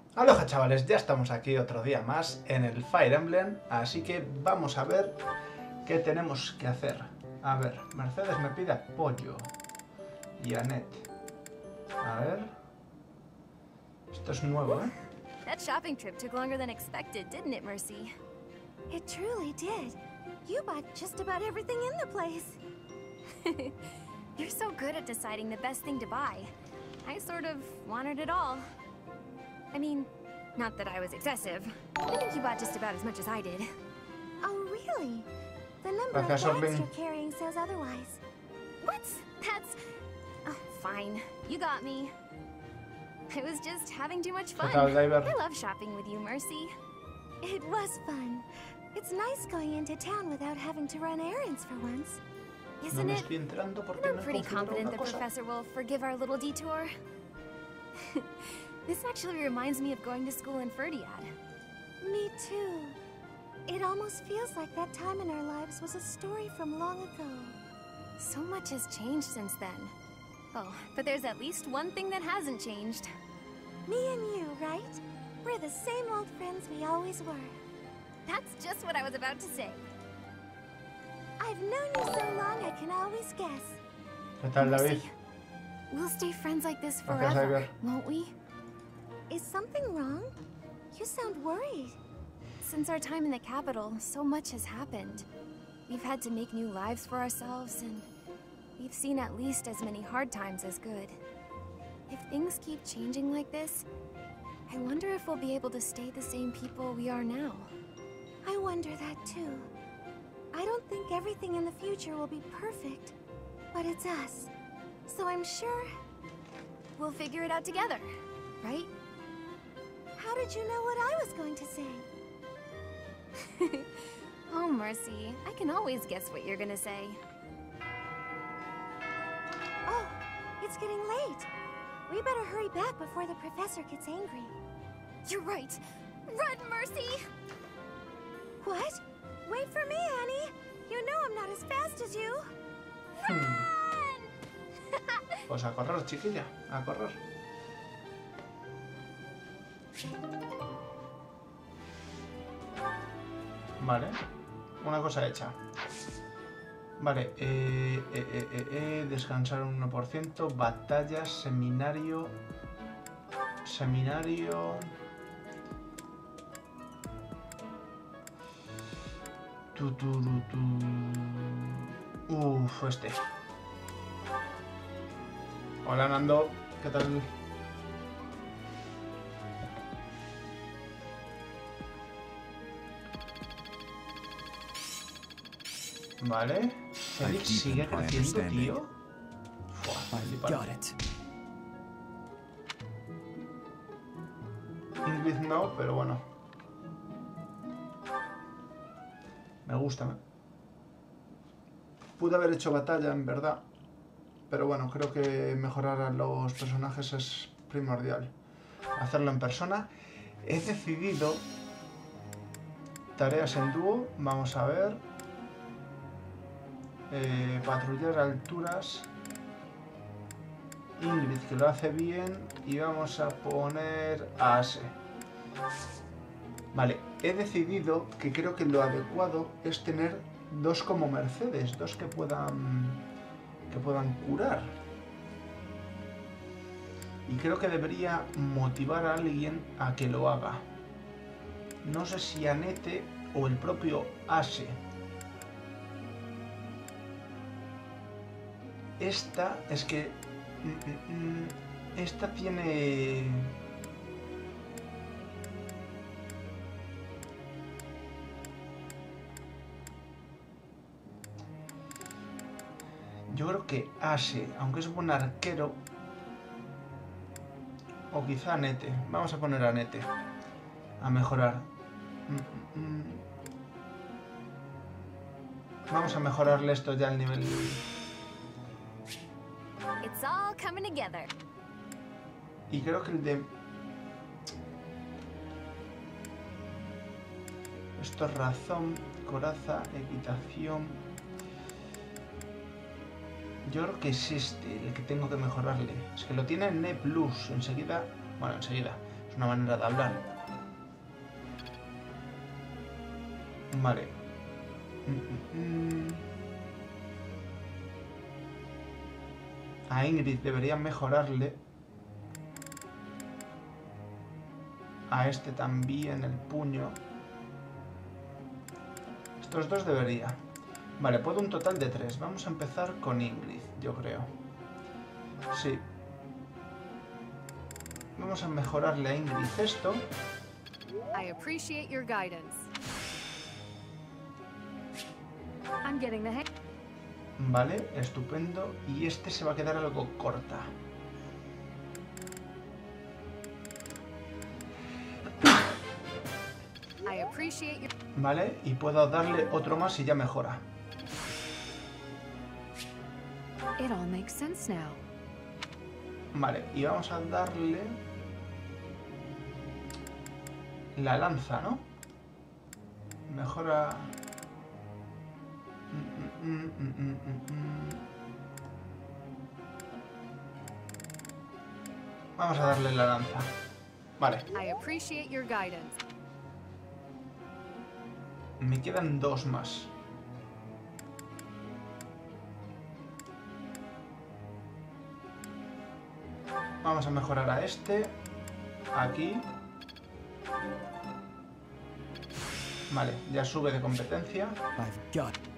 Aloha chavales, ya estamos aquí otro día más en el Fire Emblem, así que vamos a ver qué tenemos que hacer. A ver, Mercedes me pide apoyo. Y Annette. A ver. Esto es nuevo, ¿eh? That shopping trip took longer than expected, didn't it, Mercy? It truly did. You bought just about everything in the place. You're so good at deciding the best thing to buy. I sort of wanted it all. I mean, not that I was excessive. I think you bought just about as much as I did. Oh, really? The number Gracias, of bags Orlin. you're carrying says otherwise. What? That's... Oh, fine. You got me. I was just having too much fun. ¿Qué tal, Diver? I love shopping with you, Mercy. It was fun. It's nice going into town without having to run errands for once. No Isn't me it? estoy enterando porque I'm no he pretty configurado confident una the cosa. professor will forgive our little detour. This actually reminds me of going to school in Ferdiad. Me too. It almost feels like that time in our lives was a story from long ago. So much has changed since then. Oh, but there's at least one thing that hasn't changed. Me and you, right? We're the same old friends we always were. That's just what I was about to say. I've known you so long I can always guess. ¿Qué tal, David? Mercy, we'll stay friends like this Gracias, forever, Iver. won't we? Is something wrong? You sound worried. Since our time in the capital, so much has happened. We've had to make new lives for ourselves, and we've seen at least as many hard times as good. If things keep changing like this, I wonder if we'll be able to stay the same people we are now. I wonder that too. I don't think everything in the future will be perfect, but it's us. So I'm sure... We'll figure it out together, right? How did you know what I was going to say? Oh, Mercy, I can always guess what you're gonna say. Oh, it's getting late. We better hurry back before the professor gets angry. You're right. Run, Mercy! What? Wait for me, Annie. You know I'm not as fast as you. Run! Pues a correr, chiquilla, a correr. Vale, una cosa hecha. Vale, descansar un 1%, batallas, seminario... Seminario... Uf, este. Hola, Nando, ¿qué tal? Vale. Felix sigue creciendo, tío. Fua, flipante. Ingrid no, pero bueno. Me gusta. Pude haber hecho batalla, en verdad. Pero bueno, creo que mejorar a los personajes es primordial. Hacerlo en persona. He decidido tareas en dúo. Vamos a ver. Patrullar alturas. Ingrid, que lo hace bien. Y vamos a poner a Ase. Vale, he decidido que creo que lo adecuado es tener dos como Mercedes, dos que puedan curar. Y creo que debería motivar a alguien a que lo haga. No sé si Annette o el propio Ase. Esta es que... Esta tiene... Yo creo que Ase, aunque es buen arquero, o quizá Annette. Vamos a poner a Annette a mejorar. Vamos a mejorarle esto ya al nivel. It's all coming together. Y creo que el de... Esto es razón, coraza, equitación... Yo creo que es este el que tengo que mejorarle. Es que lo tiene en E+, enseguida... Bueno, enseguida. Es una manera de hablar. Vale. A Ingrid debería mejorarle. A este también el puño. Estos dos debería. Vale, puedo un total de 3. Vamos a empezar con Ingrid, yo creo. Sí. Vamos a mejorarle a Ingrid esto. I appreciate your guidance. I'm getting the hang. Vale, estupendo. Y este se va a quedar algo corta. I appreciate your... Vale, y puedo darle otro más y ya mejora. It all makes sense now. Vale, y vamos a darle la lanza, ¿no? Mejora... Vamos a darle la lanza. Vale. I appreciate your guidance. Me quedan 2 más. Vamos a mejorar a este. Aquí. Vale, ya sube de competencia. I've got it.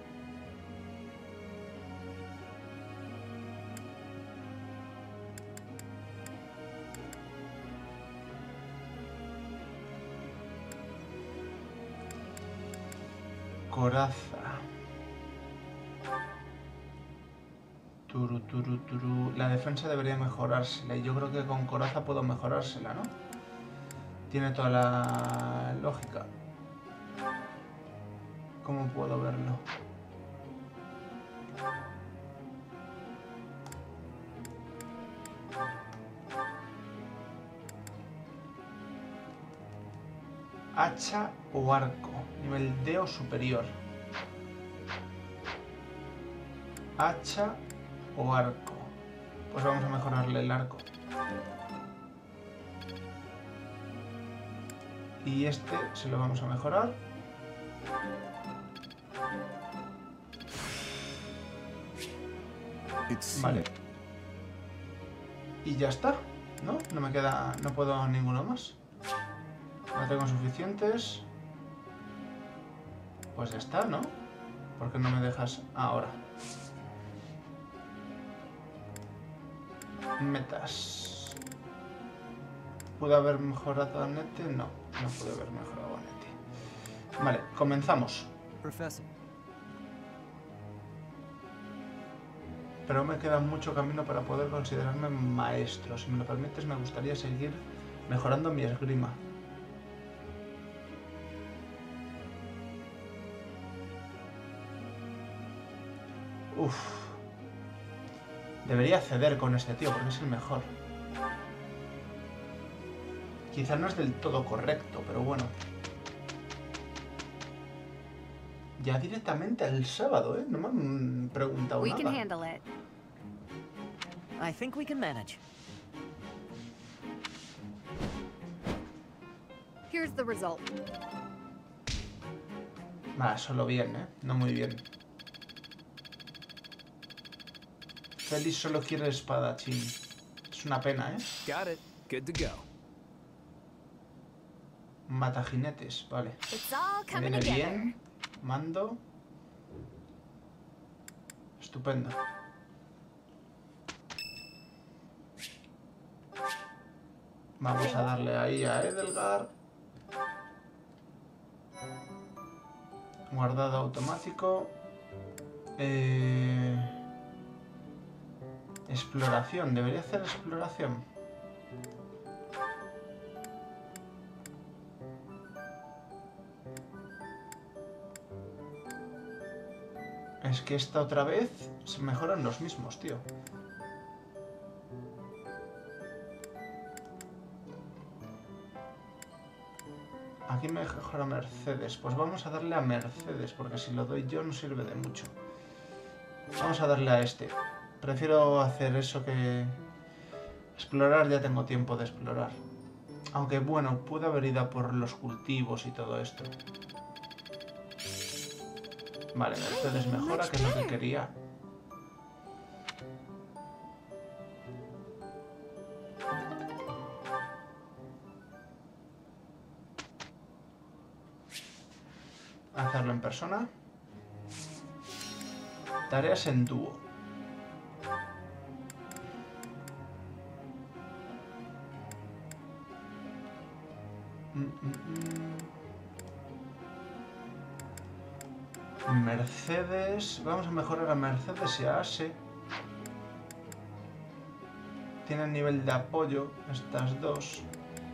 Coraza. Turu. La defensa debería mejorársela. Y yo creo que con coraza puedo mejorársela, ¿no? Tiene toda la lógica. ¿Cómo puedo verlo? Hacha o arco. Nivel D o superior. Hacha o arco. Pues vamos a mejorarle el arco. Y este se lo vamos a mejorar. Vale. Y ya está, ¿no? No me queda... No puedo ninguno más. No tengo suficientes. Pues ya está, ¿no? ¿Por qué no me dejas ahora? Metas. ¿Pude haber mejorado a Nete? No, no pude haber mejorado a Nete. Vale, comenzamos. Professor. Pero me queda mucho camino para poder considerarme maestro. Si me lo permites, me gustaría seguir mejorando mi esgrima. Uf. Debería ceder con este tío porque es el mejor. Quizá no es del todo correcto, pero bueno. Ya directamente el sábado, ¿eh? No me han preguntado We can nada. handle it. I think we can manage. Here's the result. Va, solo bien, ¿eh? No muy bien. Félix solo quiere espadachín. Es una pena, ¿eh? Got it. Good to go. Mata jinetes, vale. It's all coming Viene together. bien. Mando. Estupendo. Vamos a darle ahí a Edelgar. Guardado automático. Exploración. Debería hacer exploración. Es que esta otra vez se mejoran los mismos, tío. Aquí me mejora Mercedes. Pues vamos a darle a Mercedes, porque si lo doy yo no sirve de mucho. Vamos a darle a este. Prefiero hacer eso que... Explorar, ya tengo tiempo de explorar. Aunque bueno, puede haber ido por los cultivos y todo esto. Vale, Mercedes mejora, que es lo que quería. Hacerlo en persona. Tareas en dúo. Mercedes. Vamos a mejorar a Mercedes y a Ase. Tienen nivel de apoyo estas dos.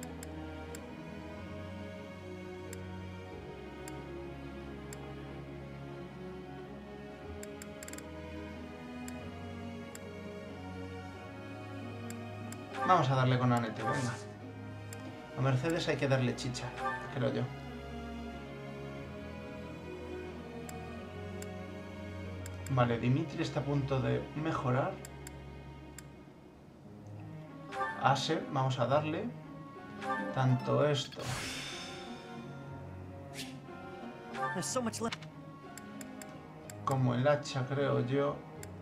Vamos a darle con Annette, venga. A Mercedes hay que darle chicha, creo yo. Vale, Dimitri está a punto de mejorar. Ase, vamos a darle. Tanto esto. There's so much left. Como el hacha, creo yo.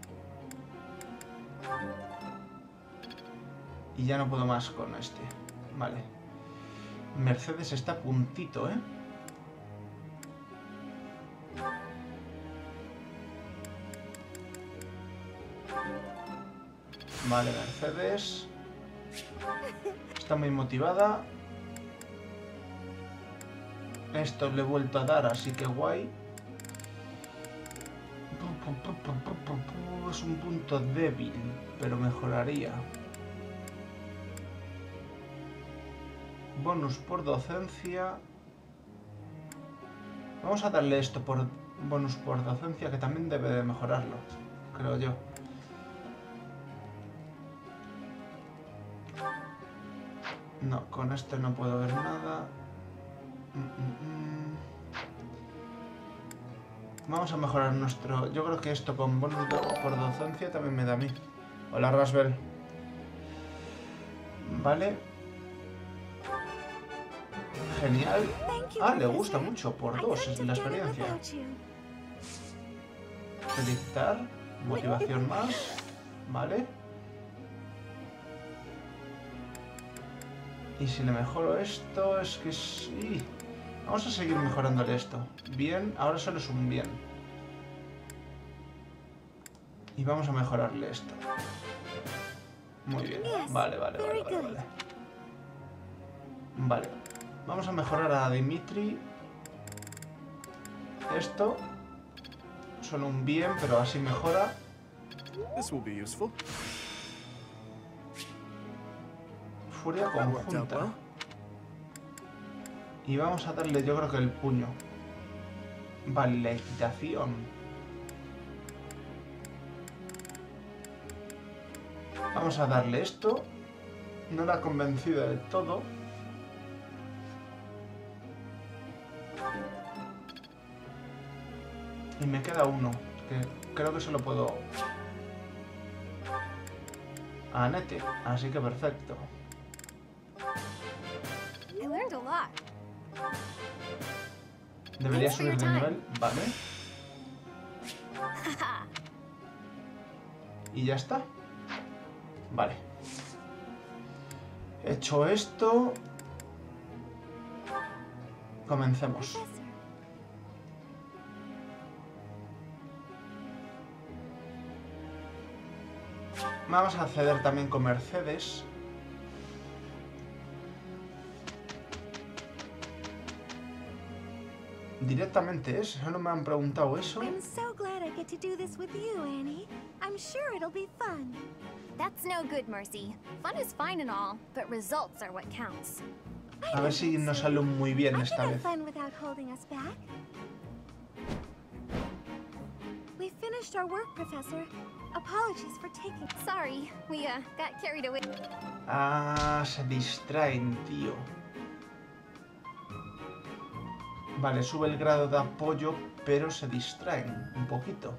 Y ya no puedo más con este. Vale. Mercedes está a puntito, ¿eh? Vale, Mercedes. Está muy motivada. Esto le he vuelto a dar, así que guay. Es un punto débil, pero mejoraría. Bonus por docencia. Vamos a darle esto por bonus por docencia, que también debe de mejorarlo, creo yo. No, con este no puedo ver nada. Vamos a mejorar nuestro... Yo creo que esto con bonus por docencia también me da a mí. Hola, Rasbel. Vale. Genial. Ah, le gusta mucho. Por 2 es la experiencia. Felicitar. Motivación más. Vale. Y si le mejoro esto, es que sí. Vamos a seguir mejorándole esto. Bien, ahora solo es un bien. Y vamos a mejorarle esto. Muy bien. Vale. Vale. Vamos a mejorar a Dimitri. Esto. Solo un bien, pero así mejora. This will be useful. Furia conjunta. Y vamos a darle, yo creo que el puño. Vale, la equitación. Vamos a darle esto. No la ha convencido del todo. Y me queda uno, que creo que se lo puedo... a Annette, así que perfecto. I learned a lot. Debería Thanks for your subir de time. nivel, vale. Y ya está. Vale. Hecho esto... Comencemos. Vamos a acceder también con Mercedes. Directamente eso, no me han preguntado eso. I'm so glad I get to do this with you, Annie. I'm sure it'll be fun. That's no good, Mercy. Fun is fine and all, but results are what counts. A ver si nos sale muy bien I esta can have vez. fun without holding us back. We finished our work, Professor. Apologies for taking... Sorry, we got carried away. Ah, se distraen, tío. Vale, sube el grado de apoyo, pero se distraen un poquito.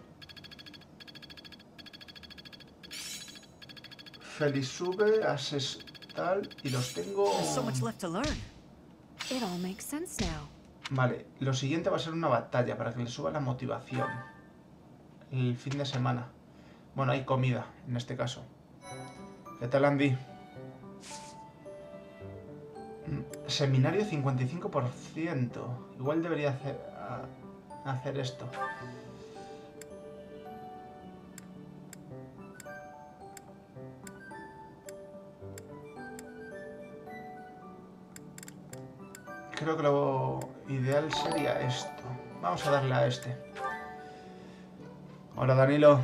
Félix sube, Ase tal, y los tengo... There's so much left to learn. It all makes sense now. Vale, lo siguiente va a ser una batalla para que le suba la motivación. El fin de semana. Bueno, hay comida, en este caso. ¿Qué tal, Andy? Seminario 55%. Igual debería hacer esto. Creo que lo ideal sería esto. Vamos a darle a este. Hola, Danilo.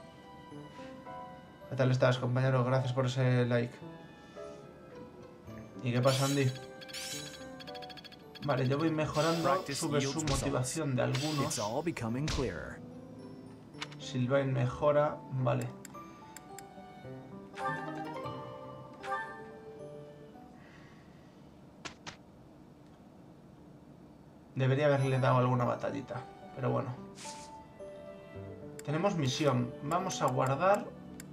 ¿Qué tal estás, compañero? Gracias por ese like. ¿Y qué pasa, Andy? Vale, yo voy mejorando. Sube su motivación de algunos. Sylvain mejora. Vale. Debería haberle dado alguna batallita. Pero bueno. Tenemos misión. Vamos a guardar.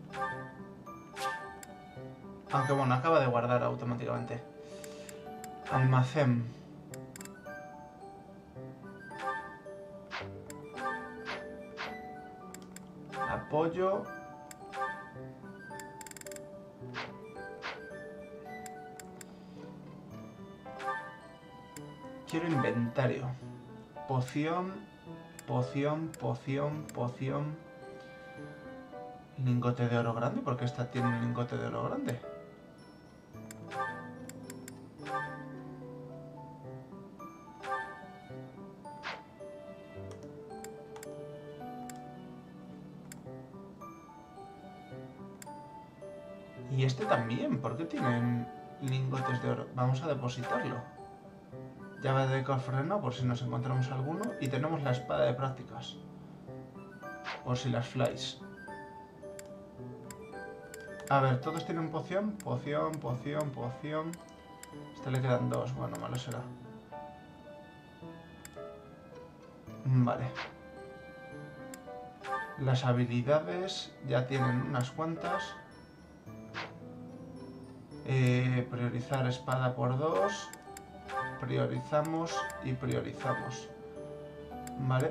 Aunque bueno, acaba de guardar automáticamente. Almacén. Apoyo. Quiero inventario. Poción. Poción, poción, poción. Lingote de oro grande. ¿Por qué esta tiene un lingote de oro grande? Y este también. ¿Por qué tienen lingotes de oro? Vamos a depositarlo. Llave de cofre no, por si nos encontramos alguno. Y tenemos la espada de prácticas. Por si las flies. A ver, ¿todos tienen poción? Poción, poción, poción. Este le quedan dos. Bueno, malo será. Vale. Las habilidades ya tienen unas cuantas. Priorizar espada por 2. Priorizamos y priorizamos. Vale.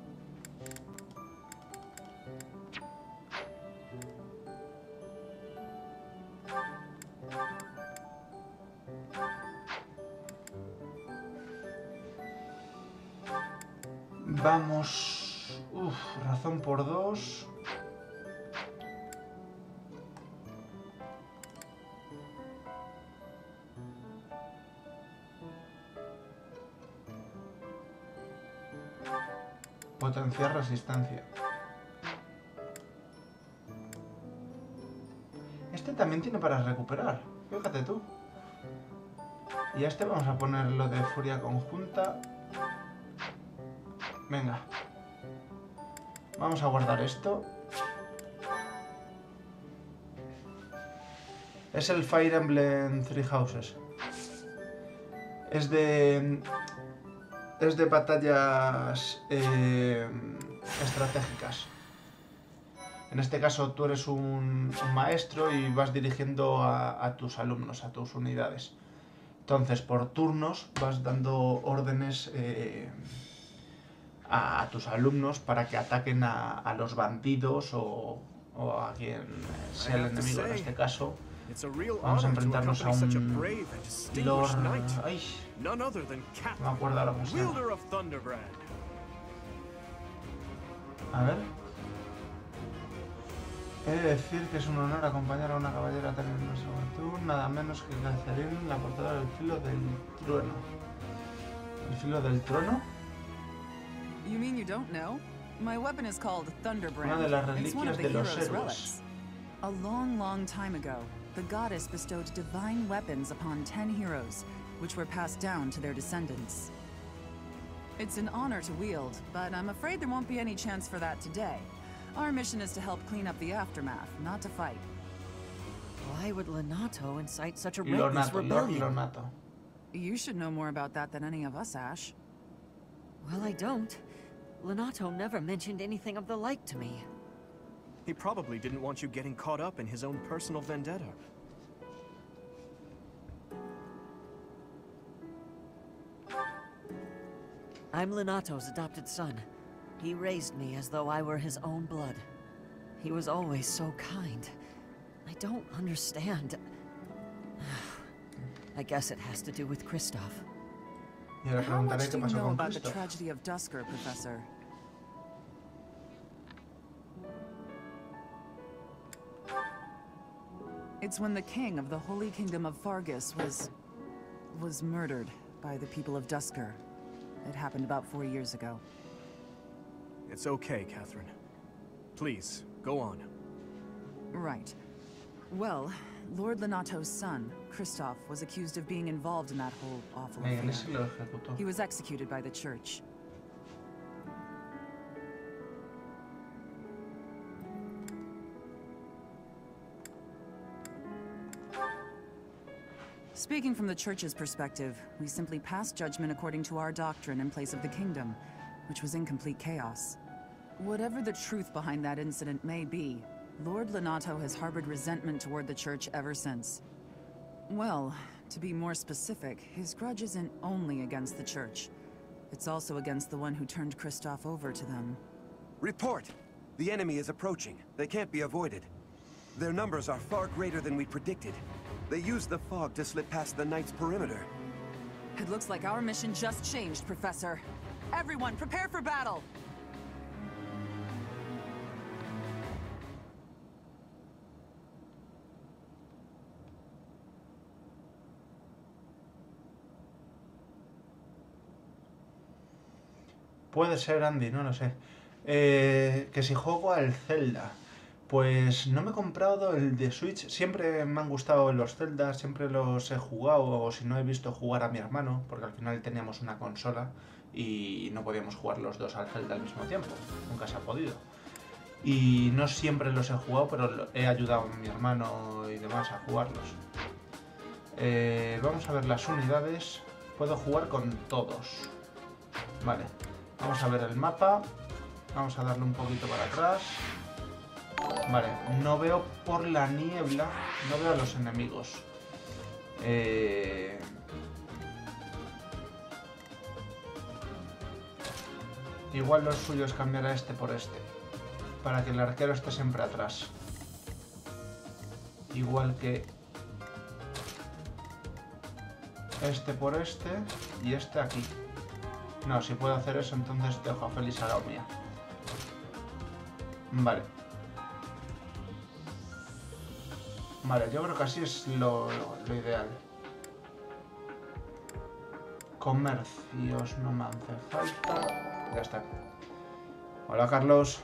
Vamos... razón por 2. Potenciar resistencia. Este también tiene para recuperar. Fíjate tú. Y a este vamos a ponerlo de furia conjunta. Venga. Vamos a guardar esto. Es el Fire Emblem Three Houses. Es de batallas estratégicas. En este caso tú eres un maestro y vas dirigiendo a tus alumnos, a tus unidades. Entonces por turnos vas dando órdenes a tus alumnos para que ataquen a los bandidos o a quien sea el enemigo en este caso. Vamos a enfrentarnos a un Lord... ¡Ay! No me acuerdo ahora cómo se llama. A ver. He de decir que es un honor acompañar a una caballera tan en nuestra juventud, nada menos que Catherine, la portadora del filo del trueno. ¿El filo del trueno? You mean you don't know? My weapon is called Thunderbrand. Una de las It's one reliquias of the de los hero's héroes. relics. A long, long time ago, the goddess bestowed divine weapons upon 10 heroes, which were passed down to their descendants. It's an honor to wield, but I'm afraid there won't be any chance for that today. Our mission is to help clean up the aftermath, not to fight. Why would Lonato incite such a reckless Lord rebellion? Lonato. You should know more about that than any of us, Ash. Well, I don't. Lonato never mentioned anything of the like to me. He probably didn't want you getting caught up in his own personal vendetta. I'm Lenato's adopted son. He raised me as though I were his own blood. He was always so kind. I don't understand. I guess it has to do with Kristoff. Y ahora How preguntaré much qué do you pasó know con about the Kristoff. tragedy of Duscur, Professor? It's when the king of the Holy Kingdom of Fargus was murdered by the people of Duscur. It happened about 4 years ago. It's okay, Catherine. Please, go on. Right. Well, Lord Lenato's son, Kristoff, was accused of being involved in that whole awful La affair. iglesia lo ejecutó. He was executed by the church. Speaking from the church's perspective, we simply passed judgment according to our doctrine in place of the kingdom, which was in complete chaos. Whatever the truth behind that incident may be, Lord Lenato has harbored resentment toward the church ever since. Well, to be more specific, his grudge isn't only against the church. It's also against the one who turned Kristoff over to them. Report! The enemy is approaching. They can't be avoided. Their numbers are far greater than we predicted. They used the fog to slip past the Knight's perimeter. It looks like our mission just changed, Professor. Everyone, prepare for battle! Puede ser, Andy, no lo sé. Que si juego al Zelda. Pues no me he comprado el de Switch. Siempre me han gustado los Zelda, siempre los he jugado, o si no he visto jugar a mi hermano, porque al final teníamos una consola y no podíamos jugar los dos al Zelda al mismo tiempo. Nunca se ha podido. Y no siempre los he jugado, pero he ayudado a mi hermano y demás a jugarlos. Vamos a ver las unidades. Puedo jugar con todos. Vale. Vamos a ver el mapa. Vamos a darle un poquito para atrás. Vale, no veo por la niebla, no veo a los enemigos. Igual lo suyo es cambiar a este por este, para que el arquero esté siempre atrás. Igual que este por este y este aquí. No, si puedo hacer eso, entonces dejo a Félix a la mía. Vale. Vale, yo creo que así es lo ideal. Comercios no me hace falta. Ya está. Hola, Carlos.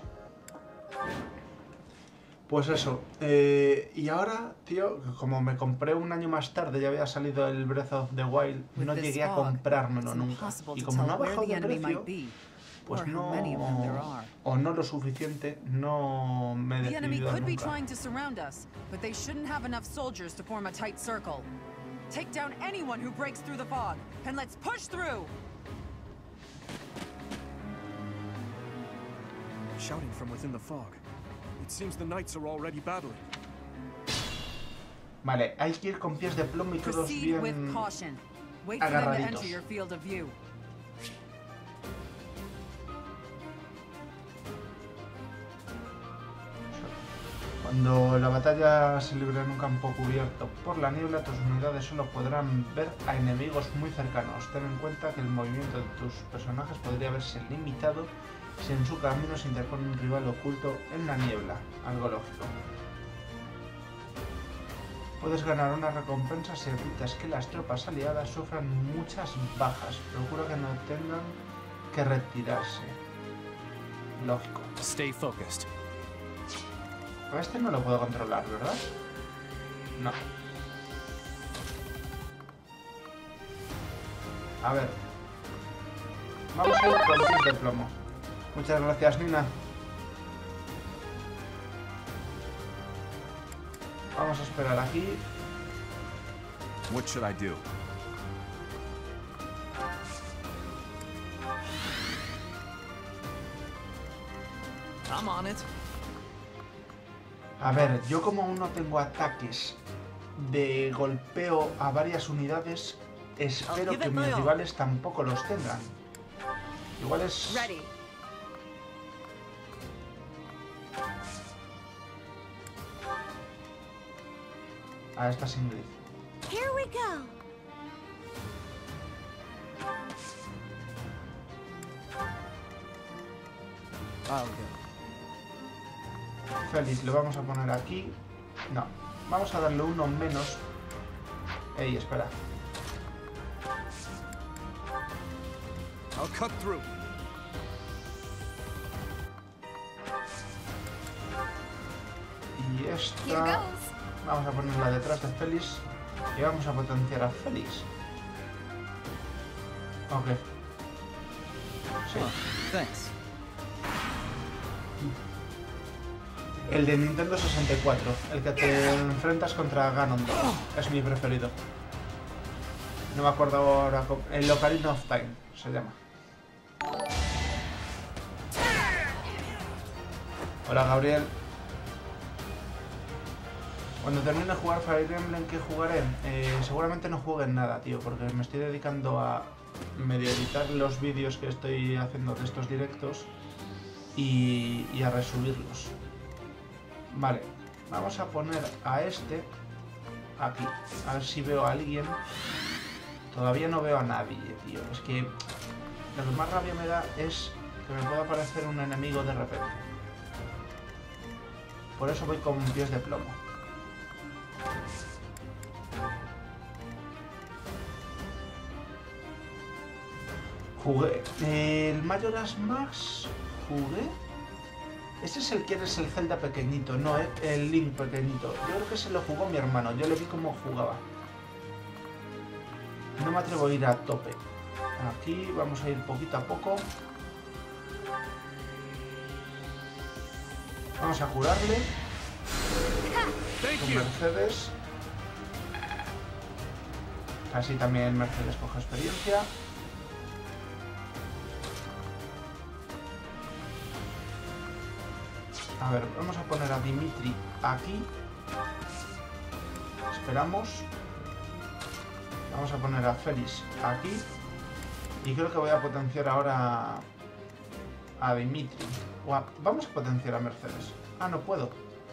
Pues eso. Y ahora, tío, como me compré un año más tarde, ya había salido el Breath of the Wild, no llegué a comprármelo nunca. Y como no ha bajado de precio, pues no, o no lo suficiente, no me he The enemy decidido could be nunca. trying to surround us, but they shouldn't have enough soldiers to form a tight circle. Take down anyone who breaks through the fog, and let's push through! Shouting from within the fog. It seems the knights are already battling. Vale, hay que ir con pies de plomo y todos Proceed with bien caution. Wait for them to agarraditos. enter your field of view. Cuando la batalla se libre en un campo cubierto por la niebla, tus unidades solo podrán ver a enemigos muy cercanos. Ten en cuenta que el movimiento de tus personajes podría verse limitado si en su camino se interpone un rival oculto en la niebla. Algo lógico. Puedes ganar una recompensa si evitas que las tropas aliadas sufran muchas bajas. Procura que no tengan que retirarse. Lógico. Stay focused. A este no lo puedo controlar, ¿verdad? No. A ver. Vamos a ir con pies de plomo. Muchas gracias, Nina. Vamos a esperar aquí. What should I do? I'm on it. A ver, yo como aún no tengo ataques de golpeo a varias unidades, espero que mis rivales tampoco los tengan. Igual es... Ready. Ah, esta es Ingrid. Here we go. I'll go. Félix, lo vamos a poner aquí. No, vamos a darle uno menos. Ey, espera. I'll cut through. Y Here esta... goes. Vamos a ponerla detrás de Félix. Y vamos a potenciar a Félix. Ok. Sí. Thanks. El de Nintendo 64. El que te enfrentas contra Ganondorf. Es mi preferido. No me acuerdo ahora cómo... El Ocarina of Time se llama. Hola, Gabriel. Cuando termine de jugar Fire Emblem, ¿qué jugaré? Seguramente no juegue en nada, tío, porque me estoy dedicando a medio editar los vídeos que estoy haciendo de estos directos y a resubirlos. Vale, vamos a poner a este aquí, a ver si veo a alguien. Todavía no veo a nadie, tío. Es que lo que más rabia me da es que me pueda aparecer un enemigo de repente. Por eso voy con pies de plomo. Jugué el Majora's Mask. Jugué. Ese es el que eres el Zelda pequeñito, no el Link pequeñito. Yo creo que se lo jugó mi hermano. Yo le vi cómo jugaba. No me atrevo a ir a tope. Aquí vamos a ir poquito a poco. Vamos a curarle. Con Mercedes. Así también Mercedes coge experiencia. A ver, vamos a poner a Dimitri aquí. Esperamos. Vamos a poner a Félix aquí. Y creo que voy a potenciar ahora a Dimitri. Vamos a potenciar a Mercedes. Ah, no puedo.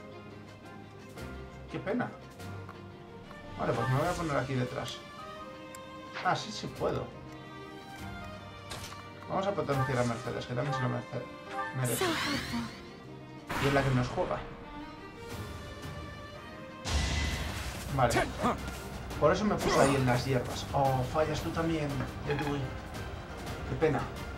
Qué pena. Vale, pues me voy a poner aquí detrás. Ah, sí, sí puedo. Vamos a potenciar a Mercedes, que también se lo merece. Y es la que nos juega. Vale. Por eso me puse ahí en las hierbas. Oh, fallas tú también, Edwin. Qué pena.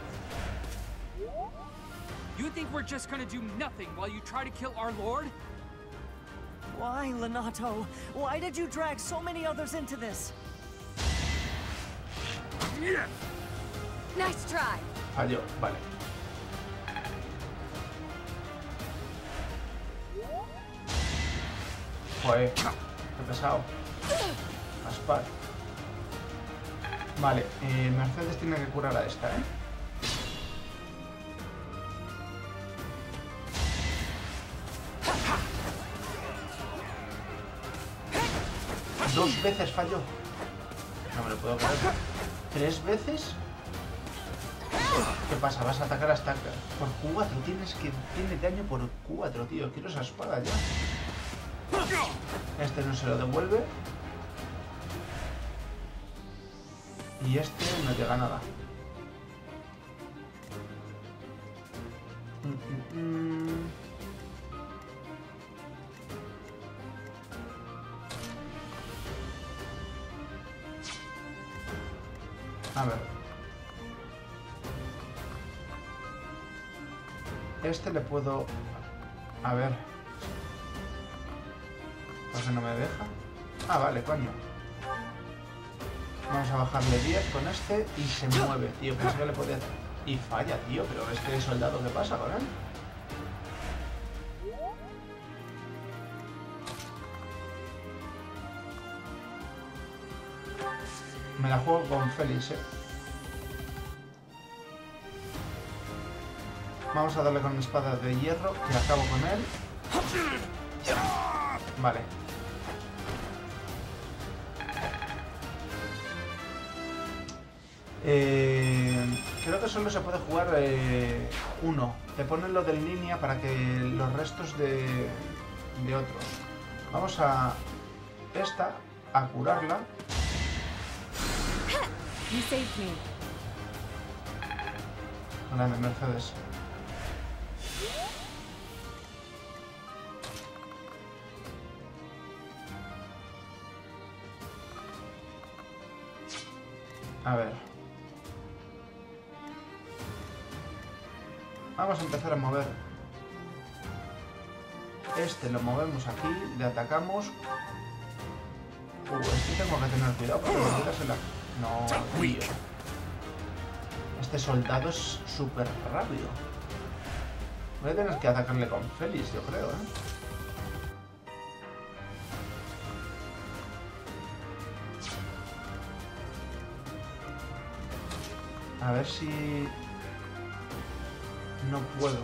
You think we're just gonna do nothing while you try to kill our lord? Why, Lonato? Why did you drag so many others into this? Nice try. Falló, vale. Joder, qué pesado. Aspar. Vale, Mercedes tiene que curar a esta, ¿eh? Dos veces falló. No me lo puedo creer. ¿Tres veces? ¿Qué pasa? ¿Vas a atacar hasta por 4? Tiene daño por 4, tío. Quiero esa espada ya. Este no se lo devuelve. Y este no llega a nada. A ver. Este le puedo... A ver. ¿Por qué no me deja? Ah, vale, coño. Vamos a bajarle 10 con este y se mueve, tío. Pensé que le podía... Y falla, tío. Pero este soldado, ¿qué pasa con él? Me la juego con Félix, ¿eh? Vamos a darle con espada de hierro y acabo con él. Vale. Creo que solo se puede jugar uno. Te ponen lo del línea para que los restos de otros. Vamos a esta, a curarla. You saved me. Grande, Mercedes. A ver. Vamos a empezar a mover. Este lo movemos aquí, le atacamos. Este tengo que tener cuidado porque me tiras en la... No, tío. Este soldado es súper rápido. Voy a tener que atacarle con Félix, yo creo, ¿eh? A ver si... No puedo.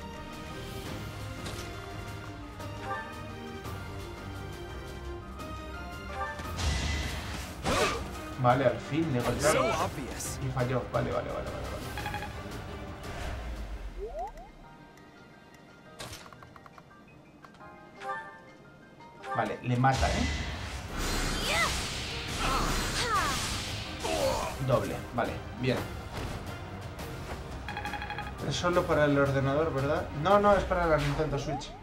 Vale, al fin le golpeé. Y falló. Vale. Vale, le mata, ¿eh? Doble, vale, bien. Es solo para el ordenador, ¿verdad? No, es para la Nintendo Switch.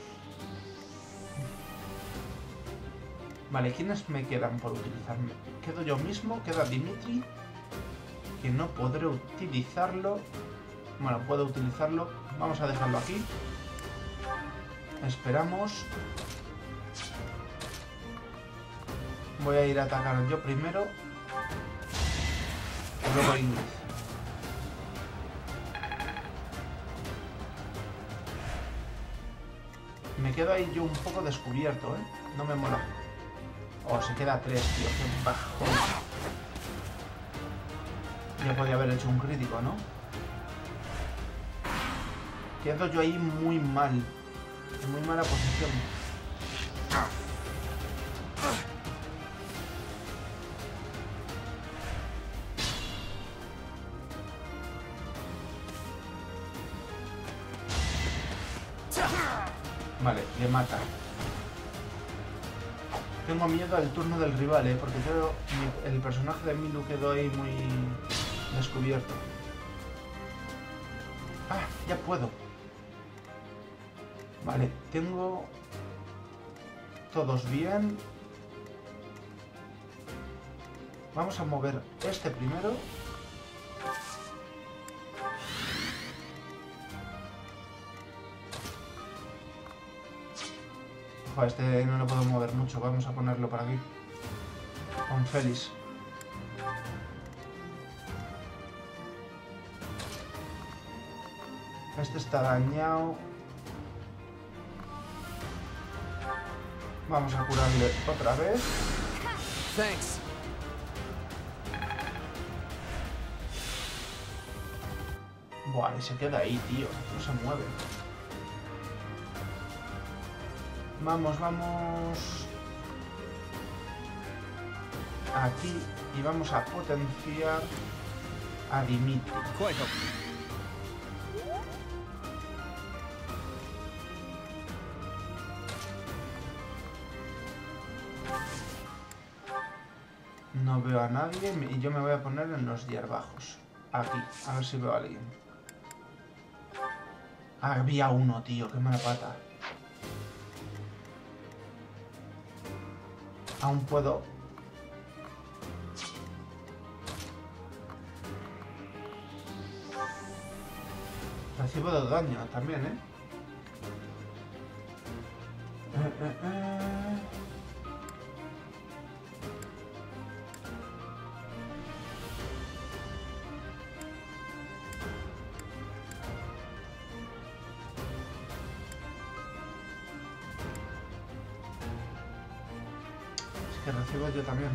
Vale, ¿quiénes me quedan por utilizarme? Quedo yo mismo, queda Dimitri, que no podré utilizarlo. Bueno, puedo utilizarlo. Vamos a dejarlo aquí. Esperamos. Voy a ir a atacar yo primero. Luego Ingrid. Me quedo ahí yo un poco descubierto, ¿eh? No me mola. Oh, se queda 3, tío. Qué bajón. Ya podía haber hecho un crítico, ¿no? Quedo yo ahí muy mal. En muy mala posición. Vale, le mata. Tengo miedo al turno del rival, porque creo el personaje de Milu quedó ahí muy descubierto. Ah, ya puedo. Vale, tengo todos bien. Vamos a mover este primero. Ojo, este no lo puedo mover mucho. Vamos a ponerlo por aquí. Con Félix. Este está dañado. Vamos a curarle otra vez. Thanks. Buah, y se queda ahí, tío. No se mueve. Vamos. Aquí. Y vamos a potenciar a Dimitri. No veo a nadie y yo me voy a poner en los hierbajos. Aquí, a ver si veo a alguien. Ah, había uno, tío, qué mala pata. Aún puedo... Recibo de daño también, ¿eh? Que recibo yo también.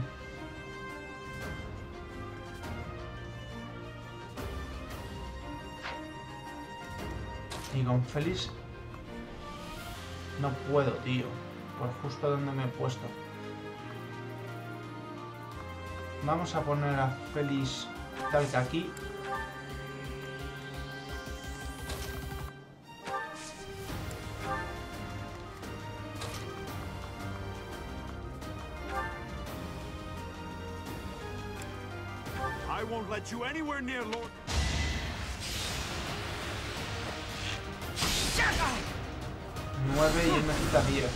Y con Félix no puedo, tío. Por justo donde me he puesto. Vamos a poner a Félix tal que aquí. I won't let you anywhere near Lord. 9 y él me quita 10.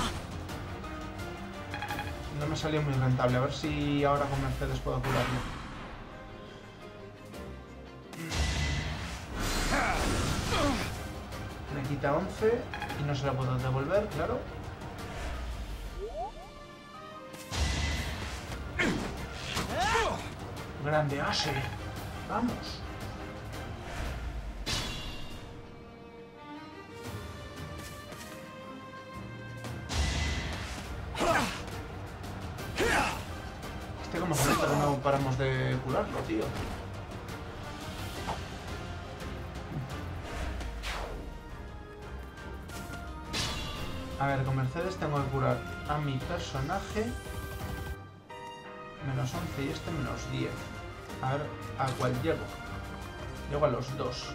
No me salió muy rentable. A ver si ahora con Mercedes puedo curarlo. Me quita 11 y no se la puedo devolver, claro. Grande Ase. Vamos. Este como se nota que no paramos de curarlo, tío. A ver, con Mercedes tengo que curar a mi personaje. Menos 11 y este menos 10. A ver, ¿a cuál llego? Llego a los dos.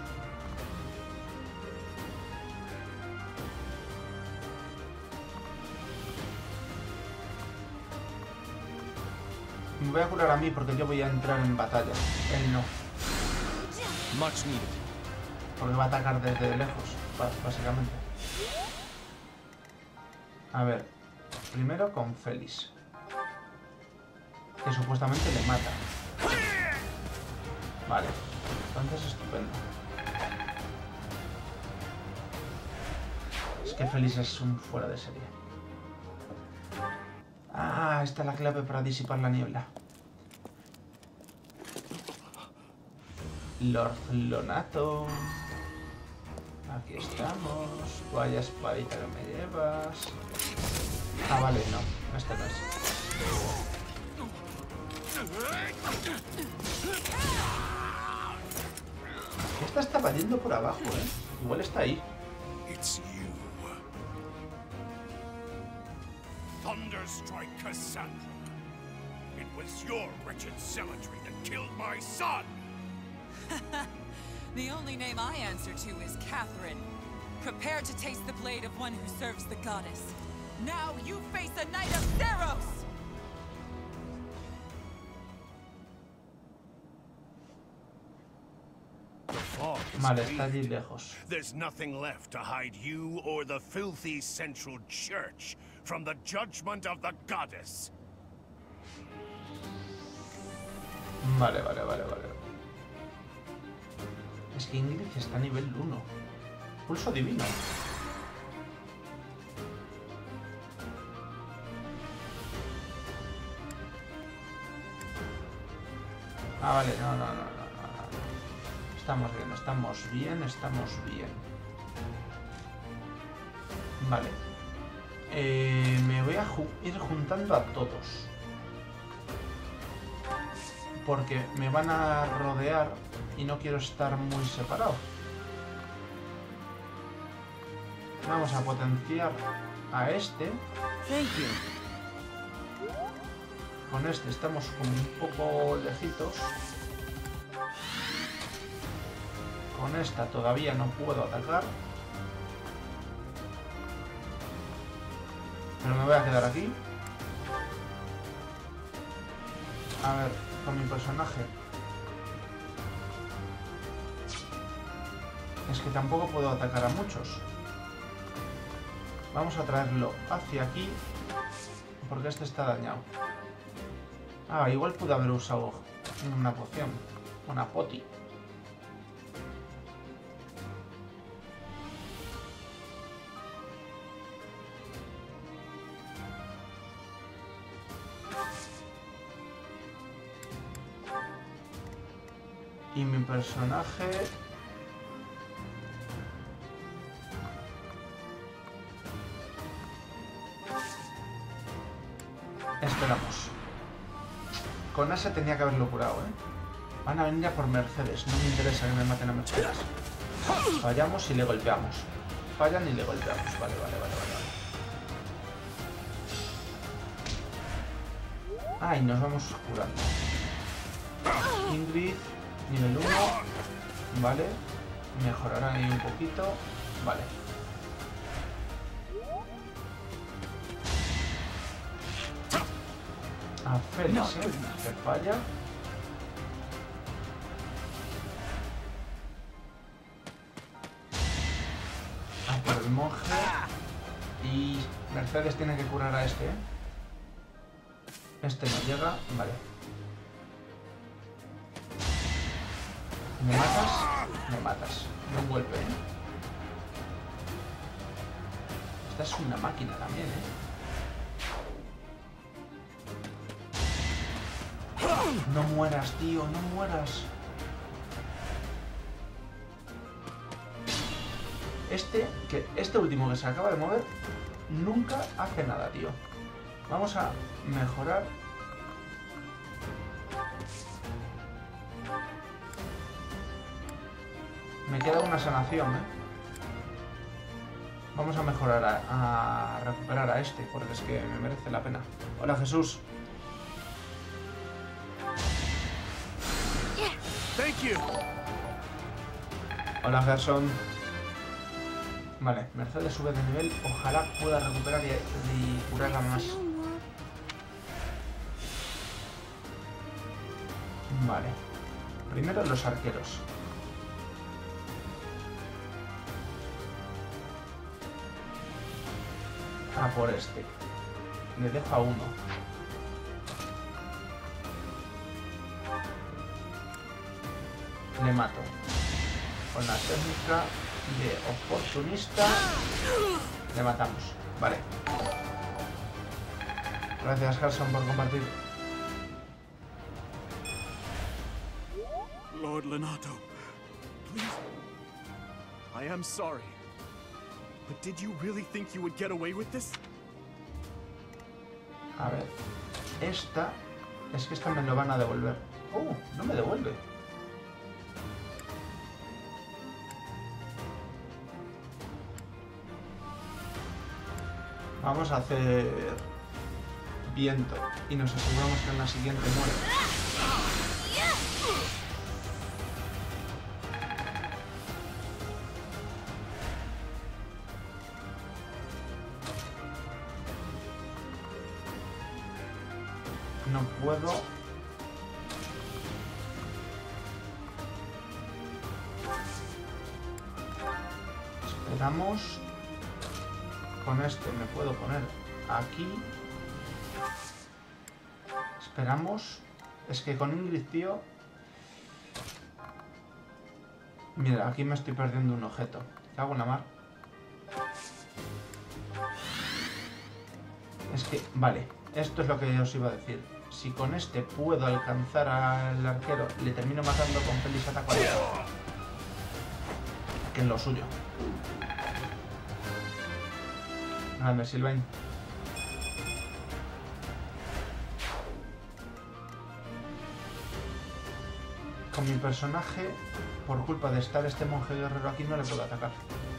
Me voy a curar a mí porque yo voy a entrar en batalla. Él no. Much needed. Porque va a atacar desde lejos, básicamente. A ver, primero con Félix. Que supuestamente le mata. Vale, entonces estupendo. Es que Félix es un fuera de serie. Ah, esta es la clave para disipar la niebla. Lord Lonato. Aquí estamos. Vaya espadita que me llevas. Ah, vale, no. Este no es. Esta estaba yendo por abajo, ¿eh? Igual está ahí. It's you. Thunderstrike Cassandra. It was your wretched zealotry that killed my son! The only name I answer to is Catherine. Prepare to taste the blade of one who serves the goddess. Now you face a knight of Theros! Vale, está allí lejos. There's nothing left to hide you or the filthy Central Church from the judgment of the goddess. Vale. Es que Ingrid está a nivel 1. Pulso divino. Ah, vale, no. Estamos bien. Vale. Me voy a ir juntando a todos. Porque me van a rodear y no quiero estar muy separado. Vamos a potenciar a este. Con este estamos como un poco lejitos. Con esta todavía no puedo atacar. Pero me voy a quedar aquí. A ver, con mi personaje. Es que tampoco puedo atacar a muchos. Vamos a traerlo hacia aquí. Porque este está dañado. Ah, igual pude haber usado una poción. Una poti. Y mi personaje... Esperamos. Con ese tenía que haberlo curado, ¿eh? Van a venir a por Mercedes. No me interesa que me maten a Mercedes. Fallamos y le golpeamos. Fallan y le golpeamos. Vale. Ah, y nos vamos curando. Ingrid, nivel 1. Vale. Mejorará ahí un poquito. Vale. A Félix, que falla. por el monje. Y Mercedes tiene que curar a este, ¿eh? Este no llega, vale. ¿Me matas? Me matas. No vuelve, ¿eh? Esta es una máquina también, ¿eh? No mueras, tío, no mueras. Este último que se acaba de mover nunca hace nada, tío. Vamos a mejorar. Me queda una sanación, ¿eh? Vamos a mejorar, a recuperar a este, porque es que me merece la pena. Hola, Jesús. Thank you. Hola, Gerson. Vale, Mercedes sube de nivel. Ojalá pueda recuperar y curarla más. Vale. Primero los arqueros. A por este. Le dejo a uno. Le mato. Con la técnica de oportunista. Le matamos. Vale. Gracias, Gerson, por compartir. Lord Lenato, please. I am sorry. But did you really think you would get away with this? A ver. Esta... Es que esta me lo van a devolver. Oh, no me devuelve. Vamos a hacer viento y nos aseguramos que en la siguiente muere. No puedo. Esperamos. Con este me puedo poner aquí. Esperamos. Es que con Ingrid, tío... Mira, aquí me estoy perdiendo un objeto. ¿Qué hago en la mar? Es que... Vale. Esto es lo que os iba a decir. Si con este puedo alcanzar al arquero, le termino matando con Félix ataco a él. Que es lo suyo. Grande, Sylvain. Con mi personaje, por culpa de estar este monje guerrero aquí, no le puedo atacar.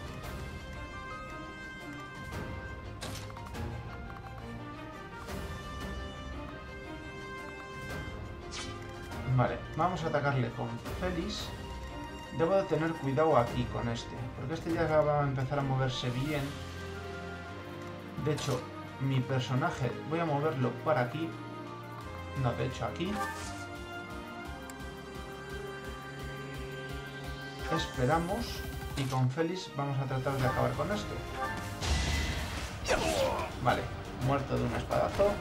Vale, vamos a atacarle con Félix. Debo de tener cuidado aquí con este, porque este ya va a empezar a moverse bien. De hecho, mi personaje voy a moverlo para aquí. No, de hecho aquí. Esperamos y con Félix vamos a tratar de acabar con esto. Vale, muerto de un espadazo.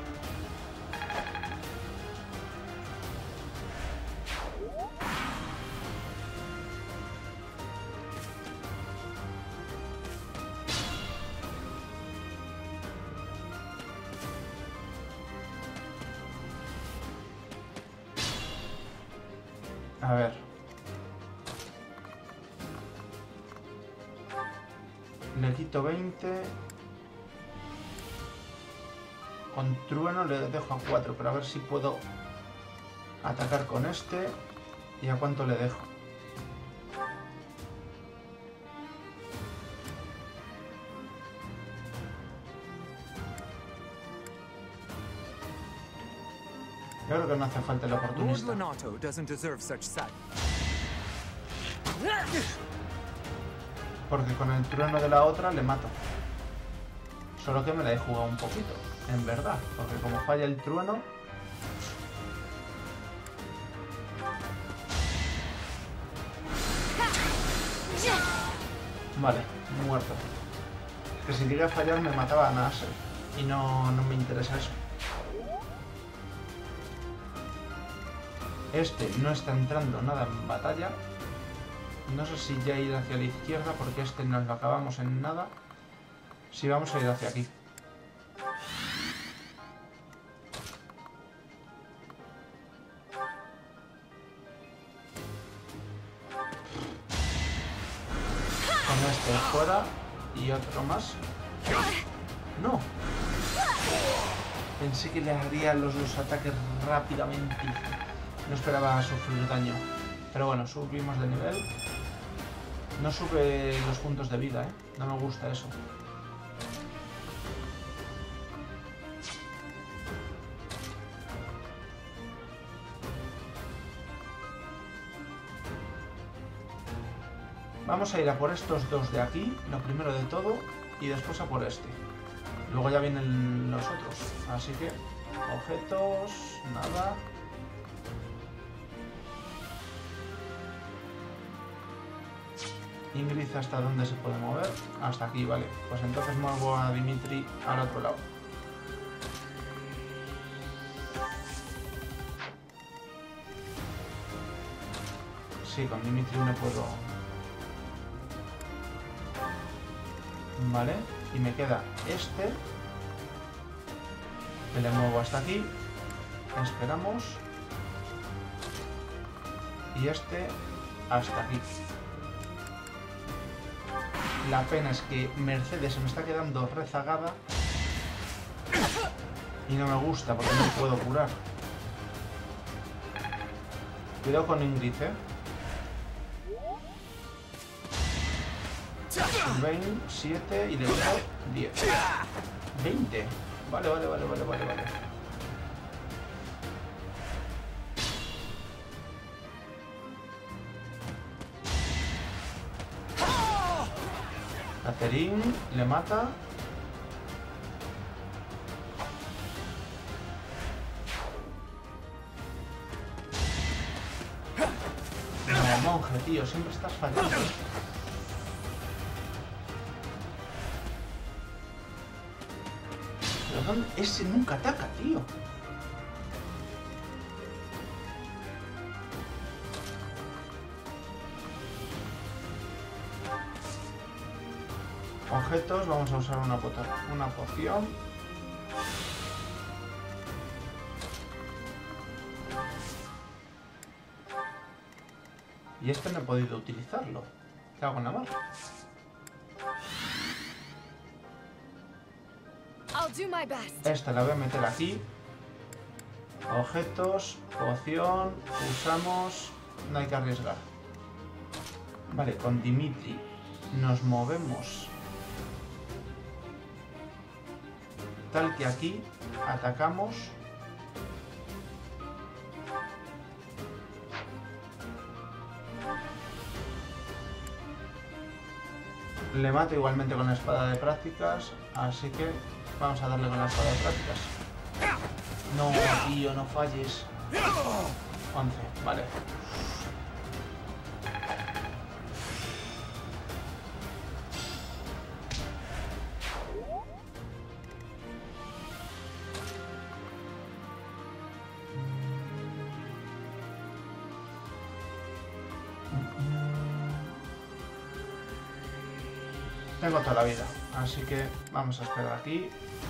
A ver. Le quito 20. Con trueno le dejo a 4, pero a ver si puedo atacar con este. ¿Y a cuánto le dejo? Yo creo que no hace falta el oportunista. Lord Lenato doesn't deserve such sight. Porque con el trueno de la otra le mato. Solo que me la he jugado un poquito, en verdad. Porque como falla el trueno... Vale, muerto. Que si llegué a fallar me mataba a Nasser. Y no me interesa eso. Este no está entrando nada en batalla. No sé si ya ir hacia la izquierda porque este nos lo acabamos en nada. Sí, vamos a ir hacia aquí. Con este fuera y otro más. No. Pensé que le haría los dos ataques rápidamente. No esperaba sufrir daño. Pero bueno, subimos de nivel. No sube los puntos de vida, ¿eh? No me gusta eso. Vamos a ir a por estos dos de aquí, lo primero de todo, y después a por este. Luego ya vienen los otros. Así que, objetos, nada. Ingrid, ¿hasta dónde se puede mover? Hasta aquí, vale. Pues entonces muevo a Dimitri al otro lado. Sí, con Dimitri no puedo... Vale, y me queda este. Que le muevo hasta aquí. Esperamos. Y este hasta aquí. La pena es que Mercedes se me está quedando rezagada. Y no me gusta porque no puedo curar. Cuidado con Ingrid, ¿eh? 27 y le quedo 10. 20. Vale. Catherine le mata. No, monje, tío, siempre estás fallando. Ese nunca ataca, tío. Objetos, vamos a usar una poción. Y este no he podido utilizarlo. ¿Qué hago en la mar? Esta la voy a meter aquí. Objetos, poción, usamos. No hay que arriesgar. Vale, con Dimitri nos movemos tal que aquí atacamos. Le mato igualmente con la espada de prácticas, así que vamos a darle con la espada de prácticas. No, tío, no falles. 11, vale. Tengo toda la vida, así que vamos a esperar aquí.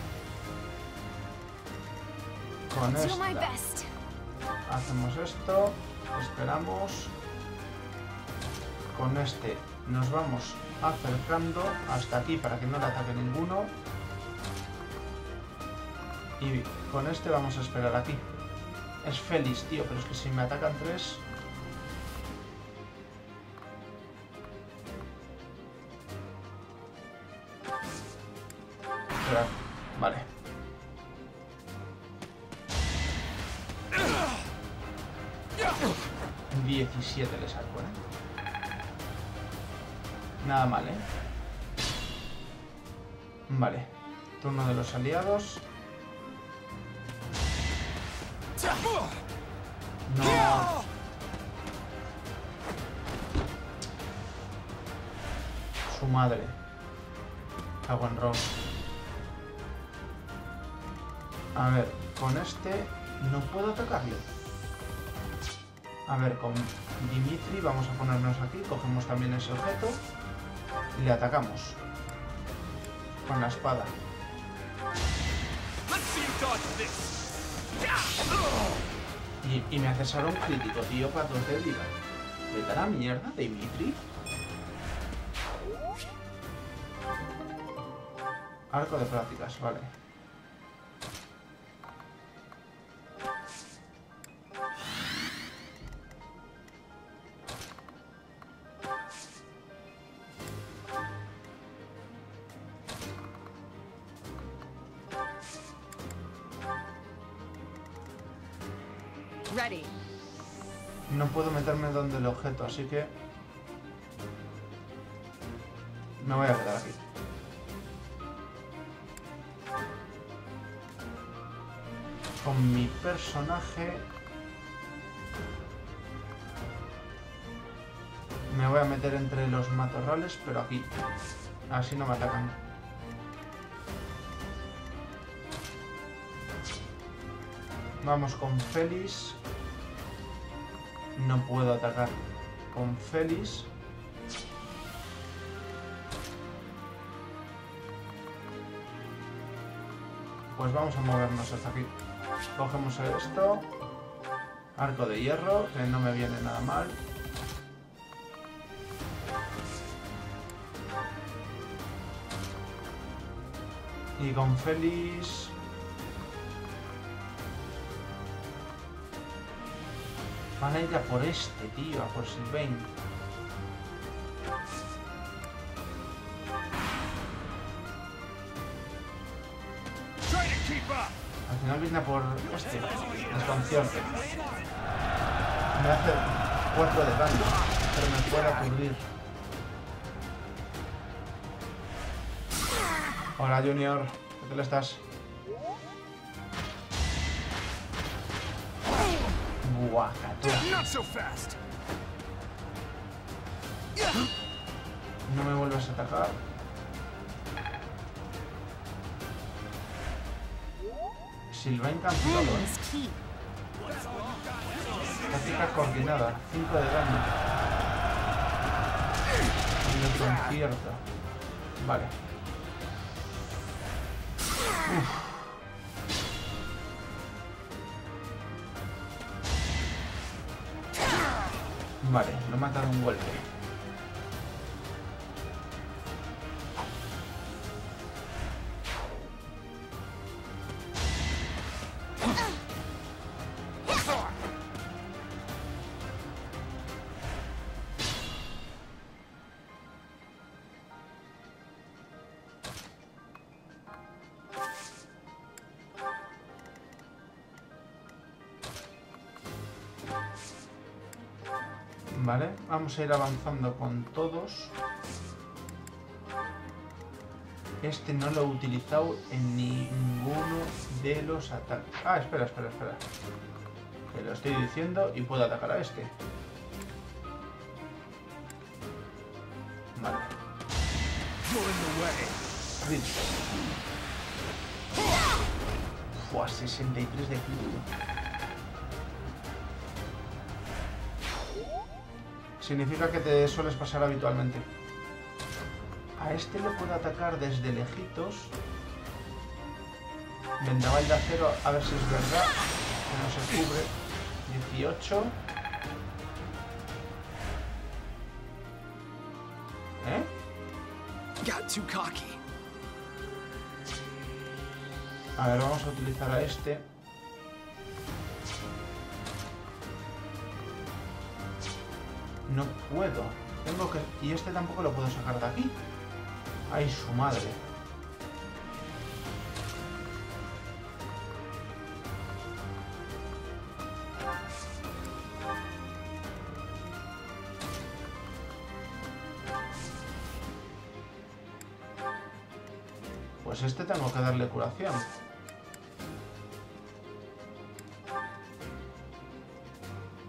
Con esta hacemos esto, esperamos. Con este nos vamos acercando hasta aquí para que no le ataque ninguno. Y con este vamos a esperar aquí. Es Félix, tío, pero es que si me atacan 3... Vale. Un 17 le saco, Nada mal, Vale. Turno de los aliados. No. su madre. Cago en Ross. A ver, con este no puedo atacarle. A ver, con Dimitri vamos a ponernos aquí, cogemos también ese objeto y le atacamos con la espada. Y me hace solo un crítico, tío, para 2 de vida. ¿Vete a la mierda, Dimitri? Arco de prácticas, vale. Ready. No puedo meterme donde el objeto, así que me voy a quedar aquí. Con mi personaje me voy a meter entre los matorrales, pero aquí. Así no me atacan. Vamos con Félix. No puedo atacar con Félix. Pues vamos a movernos hasta aquí. Cogemos esto. Arco de hierro, que no me viene nada mal. Y con Félix... van a ir a por este, tío, a por Sylvain. Al final viene a por este, desconcierto. Me hace 4 de daño, pero me puede aturdir. Hola, Junior, ¿qué tal estás? Buah, no me vuelvas a atacar. Sylvain cancelado. Táctica coordinada, 5 de daño. Desconcierto. Vale. Uf. Vale, lo he matado un golpe. Vale, vamos a ir avanzando con todos. Este no lo he utilizado en ninguno de los ataques. Ah, espera. Que lo estoy diciendo y puedo atacar a este. Vale. Fua, 63 de crítico. Significa que te sueles pasar habitualmente. A este le puedo atacar desde lejitos. Vendaval de acero, a ver si es verdad. Que no se cubre. 18. ¿Eh? Got too cocky. A ver, vamos a utilizar a este. No puedo. Tengo que... Y este tampoco lo puedo sacar de aquí. ¡Ay, su madre! Pues este tengo que darle curación.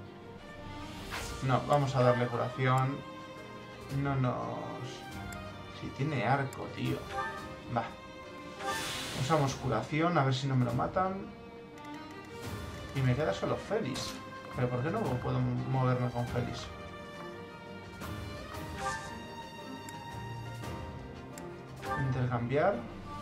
No, vamos a darle curación. No nos Si tiene arco, tío. Va. Usamos curación, a ver si no me lo matan. Y me queda solo Félix. ¿Pero por qué no puedo moverme con Félix? Intercambiar.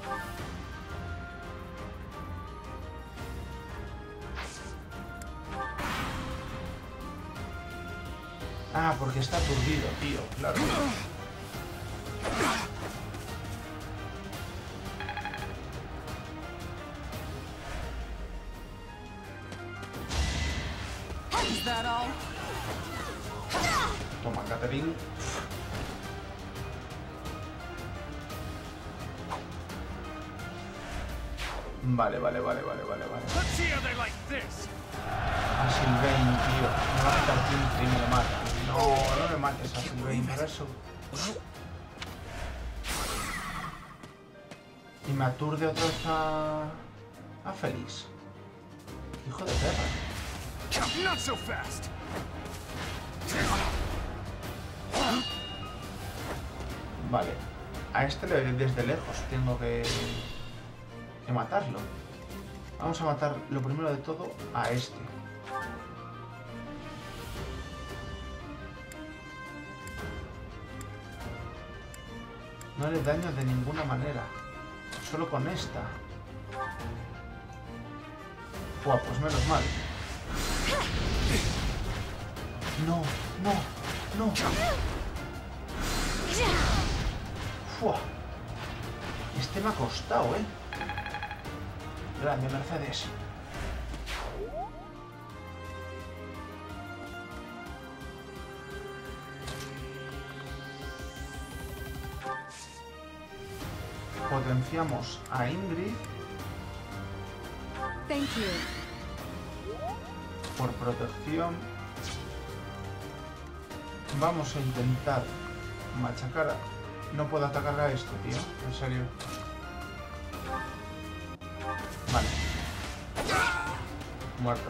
Ah, porque está aturdido, tío, claro. Toma, Catherine. Vale. A Sylvain, tío. Me va a quitar 15 y me lo mata. No me mates a Sylvain, por eso. Y me aturde otra vez a Félix. Hijo de perra. Not so fast. Vale. A este desde lejos tengo que matarlo. Vamos a matar lo primero de todo a este. No le daño de ninguna manera. Solo con esta. Buah, pues menos mal. No. Fua. Este me ha costado, ¿eh? Grande, Mercedes. Potenciamos a Ingrid. Thank you. Por protección. Vamos a intentar machacar a... No puedo atacar a esto, tío. En serio. Vale. Muerto.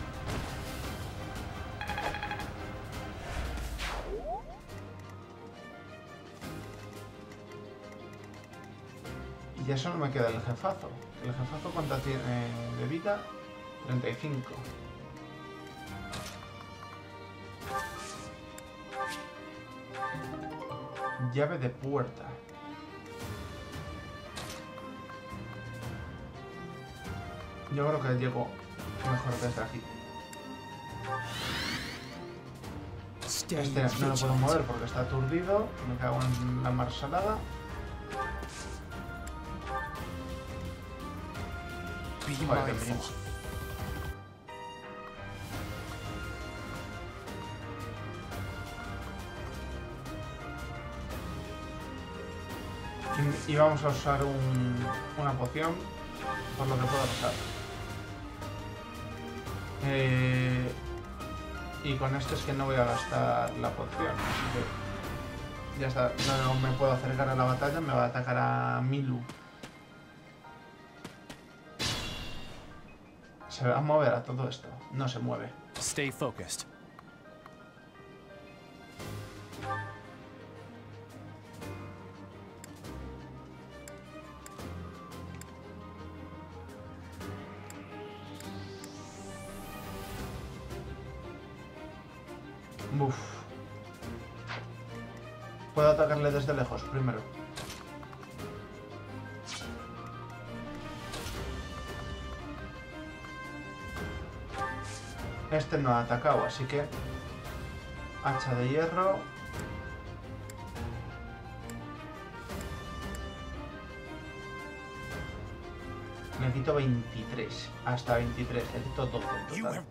Y ya solo me queda el jefazo. ¿El jefazo cuánta tiene de vida? 35. Llave de puerta. Yo creo que llego mejor desde aquí. Este no lo puedo mover porque está aturdido. Me cago en la marsalada. Vale, venimos. Y vamos a usar una poción por lo que pueda pasar. Y con esto es que no voy a gastar la poción, así que ya está. No me puedo acercar a la batalla, me va a atacar a Milu. Se va a mover a todo esto. No se mueve. Stay focused. Buf. Puedo atacarle desde lejos primero. Este no ha atacado, así que... Hacha de hierro. Le quito 23. Hasta 23. Le quito 12 en total.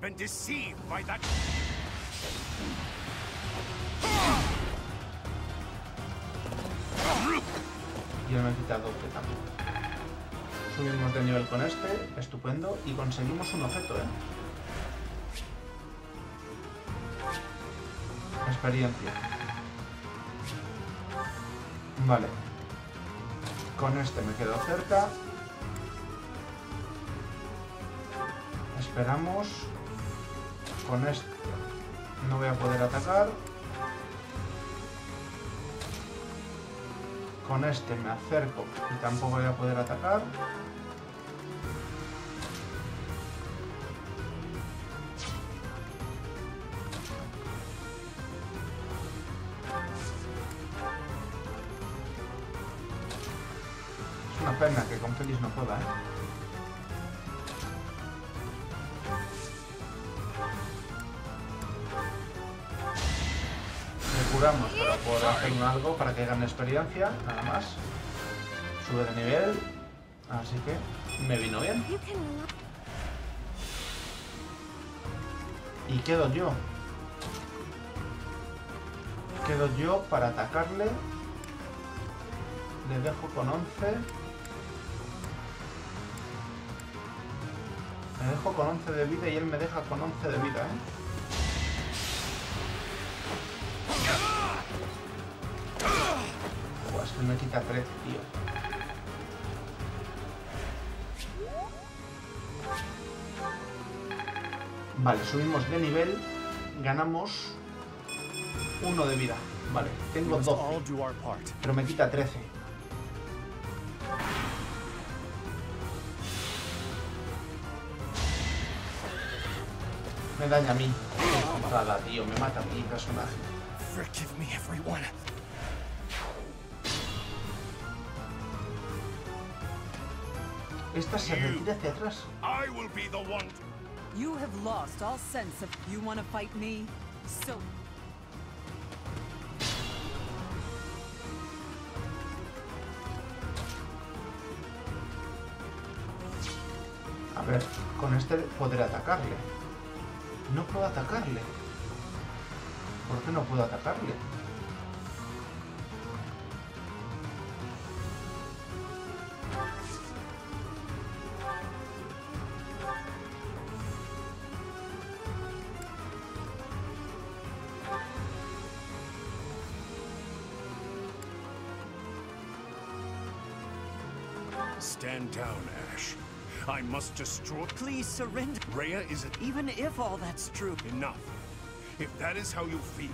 Y él me quita 12 también. Subimos de nivel con este. Estupendo. Y conseguimos un objeto, ¿eh? Experiencia. Vale. Con este me quedo cerca. Esperamos. Con este no voy a poder atacar. Con este me acerco y tampoco voy a poder atacar. Es una pena que con Félix no pueda, ¿eh? Curamos, pero por hacer algo para que gane experiencia, nada más. Sube de nivel, así que me vino bien. Y quedo yo. Quedo yo para atacarle. Le dejo con 11. Me dejo con 11 de vida y él me deja con 11 de vida, ¿eh? Es que me quita 13, tío. Vale, subimos de nivel. Ganamos 1 de vida. Vale, tengo 12. Pero me quita 13. Me daña a mí. Nada, tío, me mata a mi personaje. Forgive me, everyone. Esta se retira hacia atrás. I will be the one. You have lost all sense of you want to fight me. So a ver, con este podré atacarle. No puedo atacarle. ¿Por qué no puedo atacarle? Stand down, Ash. I must destroy. Please surrender. Rhea is it Even if all that's true. enough? If that is how you feel.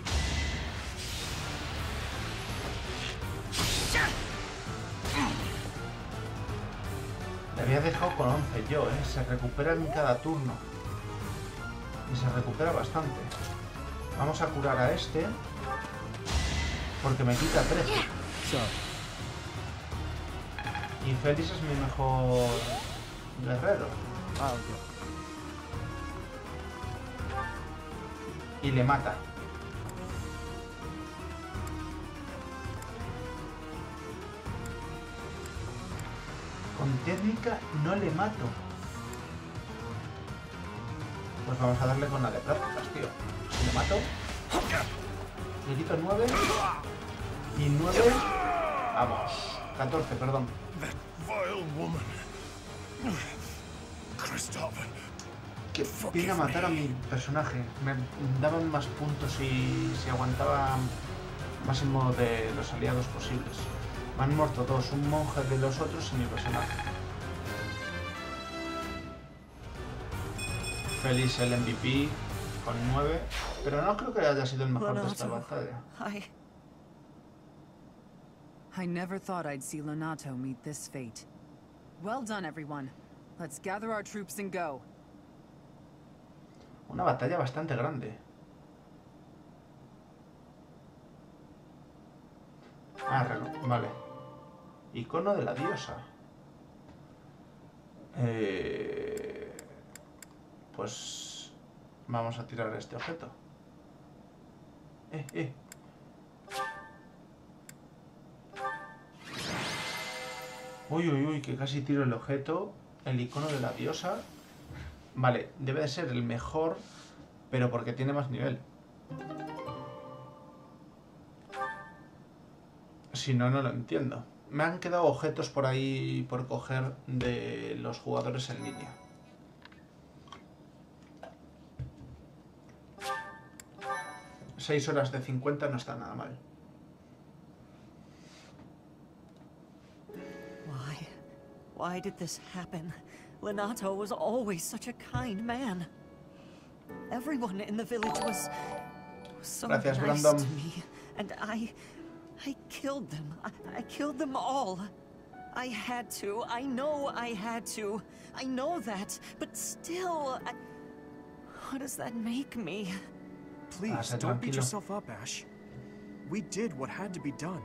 Le había dejado con 11 yo, ¿eh? Se recupera en cada turno. Y se recupera bastante. Vamos a curar a este. Porque me quita 13. Y Félix es mi mejor guerrero. Y le mata. Con técnica no le mato. Pues vamos a darle con la de prácticas, tío. Si le mato, le quito 9. Y 9. Vamos. 14, perdón. That vile woman. Kristoff. Que viene a matar a mi personaje. Me daban más puntos y si aguantaba máximo de los aliados posibles. Me han muerto dos, un monje de los otros y mi personaje. Félix el MVP con 9, pero no creo que haya sido el mejor de esta batalla. I never thought I'd see Lonato meet this fate. Well done, everyone. Let's gather our troops and go. Una batalla bastante grande. Ah, vale. Icono de la diosa. Pues vamos a tirar este objeto. Uy, uy, uy, que casi tiro el objeto. El icono de la diosa. Vale, debe de ser el mejor, pero porque tiene más nivel. Si no, no lo entiendo. Me han quedado objetos por ahí por coger de los jugadores en línea. Seis horas de 50 no está nada mal. Why did this happen? Lonato was always such a kind man. Everyone in the village was so Gracias, nice Brandon. to me, and I killed them. I killed them all. I had to. I know I had to. I know that. But still, what does that make me? Please, don't beat yourself up, Ash. We did what had to be done.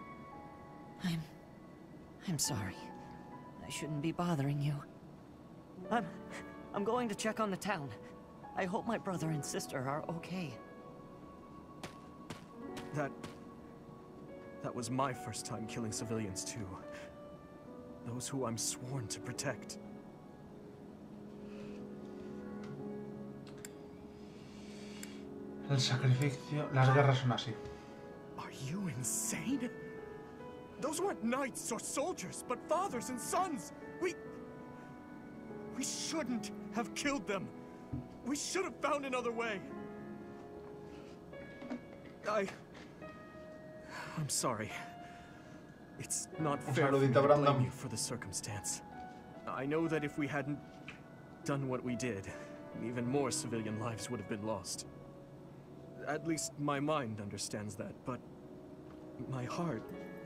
I'm sorry. I shouldn't be bothering you. I'm going to check on the town. I hope my brother and sister are okay. That was my first time killing civilians too. Those who I'm sworn to protect. El sacrificio, las guerras son así. Are you insane? Those weren't knights or soldiers, but fathers and sons. We shouldn't have killed them. We should have found another way. I'm sorry. It's not fair for me to blame you for the circumstance. I know that if we hadn't done what we did, even more civilian lives would have been lost. At least my mind understands that, but my heart...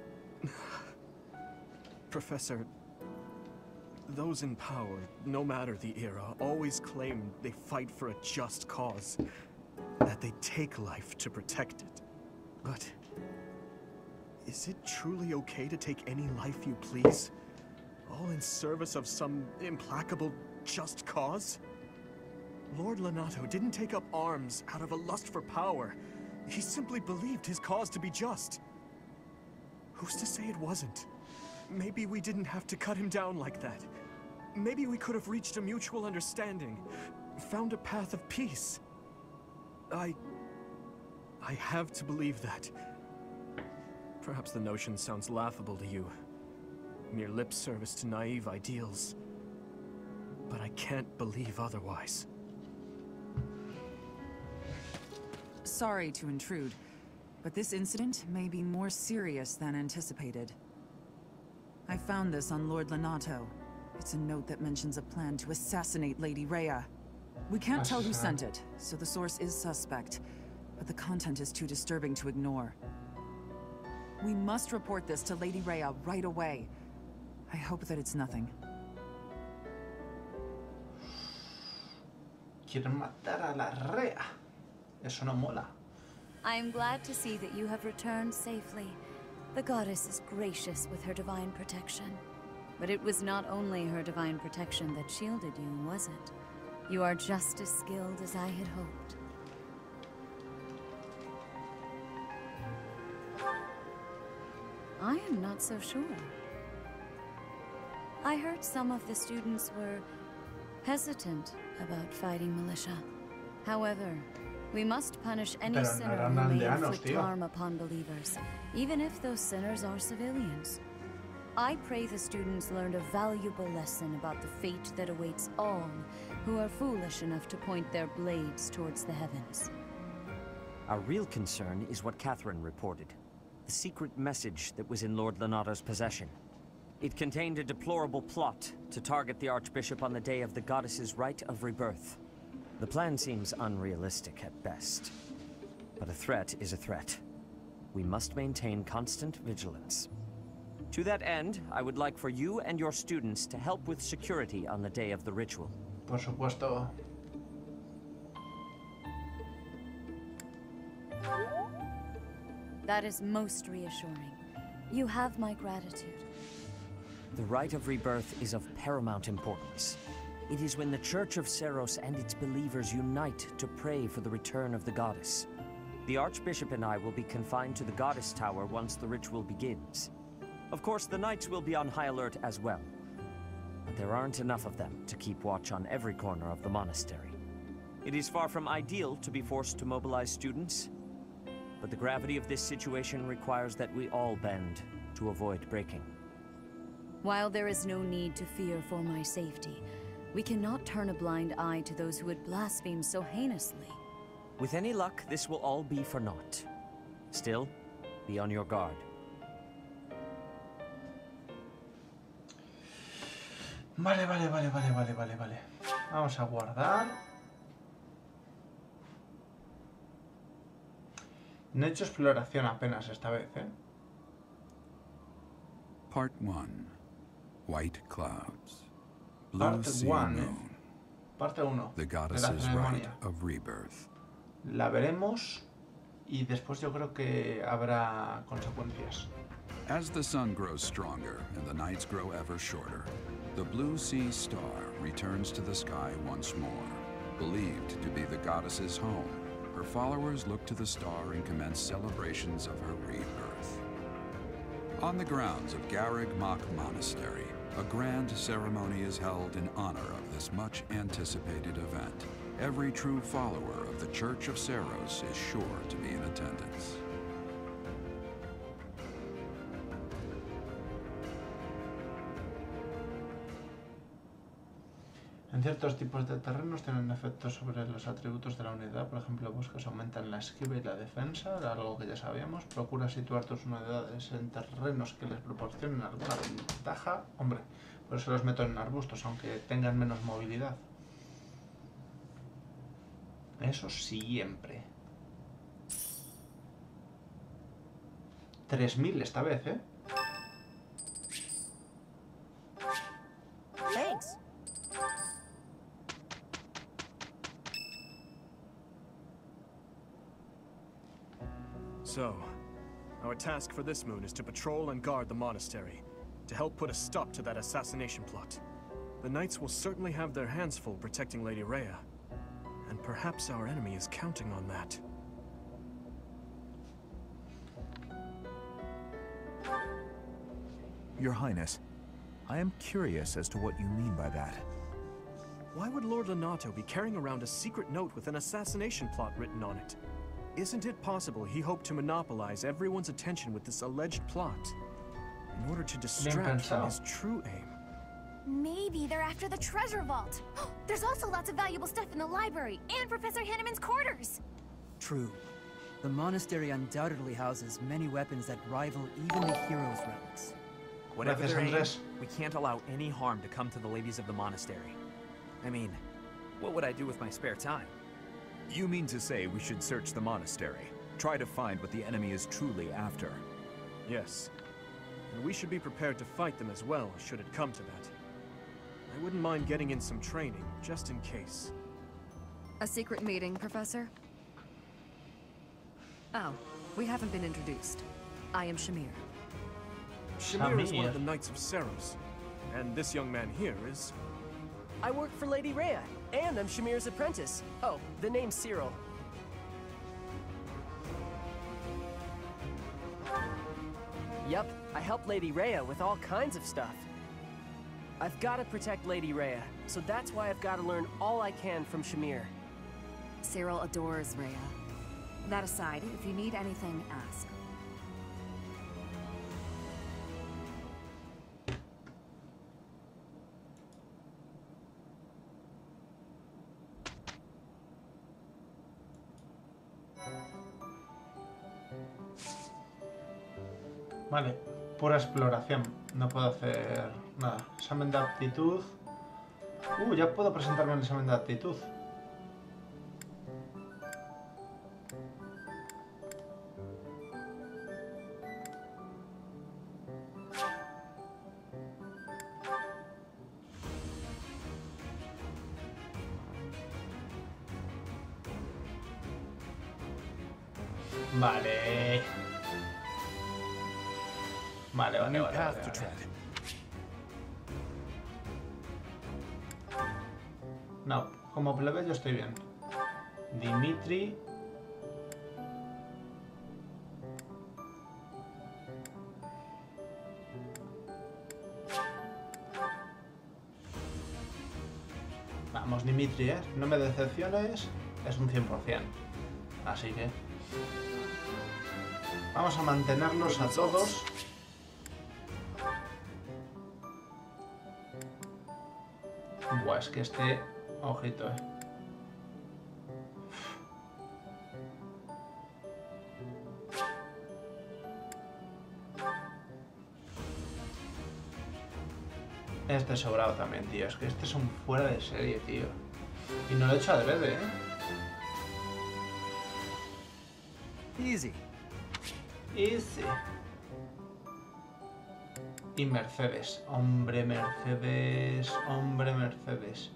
Professor, those in power, no matter the era, always claim they fight for a just cause, that they take life to protect it. But is it truly okay to take any life you please, all in service of some implacable just cause? Lord Lonato didn't take up arms out of a lust for power. He simply believed his cause to be just. Who's to say it wasn't? Maybe we didn't have to cut him down like that. Maybe we could have reached a mutual understanding, found a path of peace. I have to believe that. Perhaps the notion sounds laughable to you. Mere lip service to naive ideals. But I can't believe otherwise. Sorry to intrude, but this incident may be more serious than anticipated. I found this on Lord Lonato. It's a note that mentions a plan to assassinate Lady Rhea. We can't tell who sent it, so the source is suspect, but the content is too disturbing to ignore. We must report this to Lady Rhea right away. I hope that it's nothing. Quieren matar a la Rhea. Eso no mola. I am glad to see that you have returned safely. The goddess is gracious with her divine protection. But it was not only her divine protection that shielded you, was it? You are just as skilled as I had hoped. I am not so sure. I heard some of the students were hesitant about fighting militia. However, we must punish any sinner who may inflict harm upon believers, even if those sinners are civilians. I pray the students learned a valuable lesson about the fate that awaits all who are foolish enough to point their blades towards the heavens. Our real concern is what Catherine reported. The secret message that was in Lord Lonato's possession. It contained a deplorable plot to target the Archbishop on the day of the goddess's rite of rebirth. The plan seems unrealistic at best, but a threat is a threat. We must maintain constant vigilance. To that end, I would like for you and your students to help with security on the day of the ritual. Por supuesto. That is most reassuring. You have my gratitude. The rite of rebirth is of paramount importance. It is when the Church of Seiros and its believers unite to pray for the return of the goddess. The Archbishop and I will be confined to the Goddess Tower once the ritual begins. Of course, the Knights will be on high alert as well. But there aren't enough of them to keep watch on every corner of the monastery. It is far from ideal to be forced to mobilize students, but the gravity of this situation requires that we all bend to avoid breaking. While there is no need to fear for my safety, we cannot turn a blind eye to those who would blaspheme so heinously. With any luck, this will all be for naught. Still, be on your guard. Vale. Vamos a guardar. No he hecho exploración apenas esta vez, ¿eh? Part 1. White Clouds. Blue Parte Sea 1. Moon. Parte 1. The de la goddess's ceremonia. rite of rebirth. La veremos y después yo creo que habrá consecuencias. As the sun grows stronger and the nights grow ever shorter, the Blue Sea Star returns to the sky once more. Believed to be the goddess's home, her followers look to the star and commence celebrations of her rebirth. On the grounds of Garreg Mach Monastery, a grand ceremony is held in honor of this much-anticipated event. Every true follower of the Church of Seiros is sure to be in attendance. En ciertos tipos de terrenos tienen efectos sobre los atributos de la unidad. Por ejemplo, bosques aumentan la esquiva y la defensa, algo que ya sabíamos. Procura situar tus unidades en terrenos que les proporcionen alguna ventaja. Hombre, por eso los meto en arbustos, aunque tengan menos movilidad. Eso siempre. 3000 esta vez, ¿eh? Thanks. So, our task for this moon is to patrol and guard the monastery, to help put a stop to that assassination plot. The Knights will certainly have their hands full protecting Lady Rhea, and perhaps our enemy is counting on that. Your Highness, I am curious as to what you mean by that. Why would Lord Lonato be carrying around a secret note with an assassination plot written on it? Isn't it possible he hoped to monopolize everyone's attention with this alleged plot in order to distract from his true aim? Maybe they're after the treasure vault. There's also lots of valuable stuff in the library and Professor Hanneman's quarters. True. The monastery undoubtedly houses many weapons that rival even the heroes' relics. Whatever their aim, we can't allow any harm to come to the ladies of the monastery. I mean, what would I do with my spare time? You mean to say we should search the monastery, try to find what the enemy is truly after? Yes. And we should be prepared to fight them as well, should it come to that. I wouldn't mind getting in some training, just in case. A secret meeting, Professor? Oh, we haven't been introduced. I am Shamir. Shamir is one of the Knights of Seiros. And this young man here is... I work for Lady Rhea, and I'm Shamir's apprentice. Oh, the name's Cyril. Yep, I help Lady Rhea with all kinds of stuff. I've got to protect Lady Rhea, so that's why I've got to learn all I can from Shamir. Cyril adores Rhea. That aside, if you need anything, ask. Vale, pura exploración. No puedo hacer nada. Examen de aptitud. Ya puedo presentarme en el examen de aptitud. Vale. Vale. No, como plebeyo estoy bien. Dimitri. Vamos, Dimitri, ¿eh? No me decepciones. Es un 100%. Así que... vamos a mantenerlos a todos. Buah, es que este... ojito, Este sobrado también, tío. Es que este es un fuera de serie, tío. Y no lo he hecho adrede, Easy. Easy. Y Mercedes. Hombre, Mercedes. Hombre, Mercedes.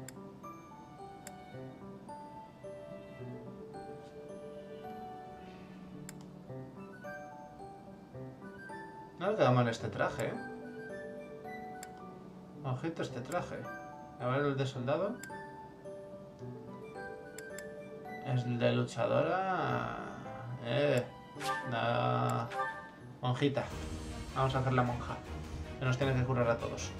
No le queda mal este traje, ¿eh? Ojito este traje. A ver el de soldado. Es el de luchadora. La monjita. Vamos a hacer la monja. Que nos tiene que curar a todos.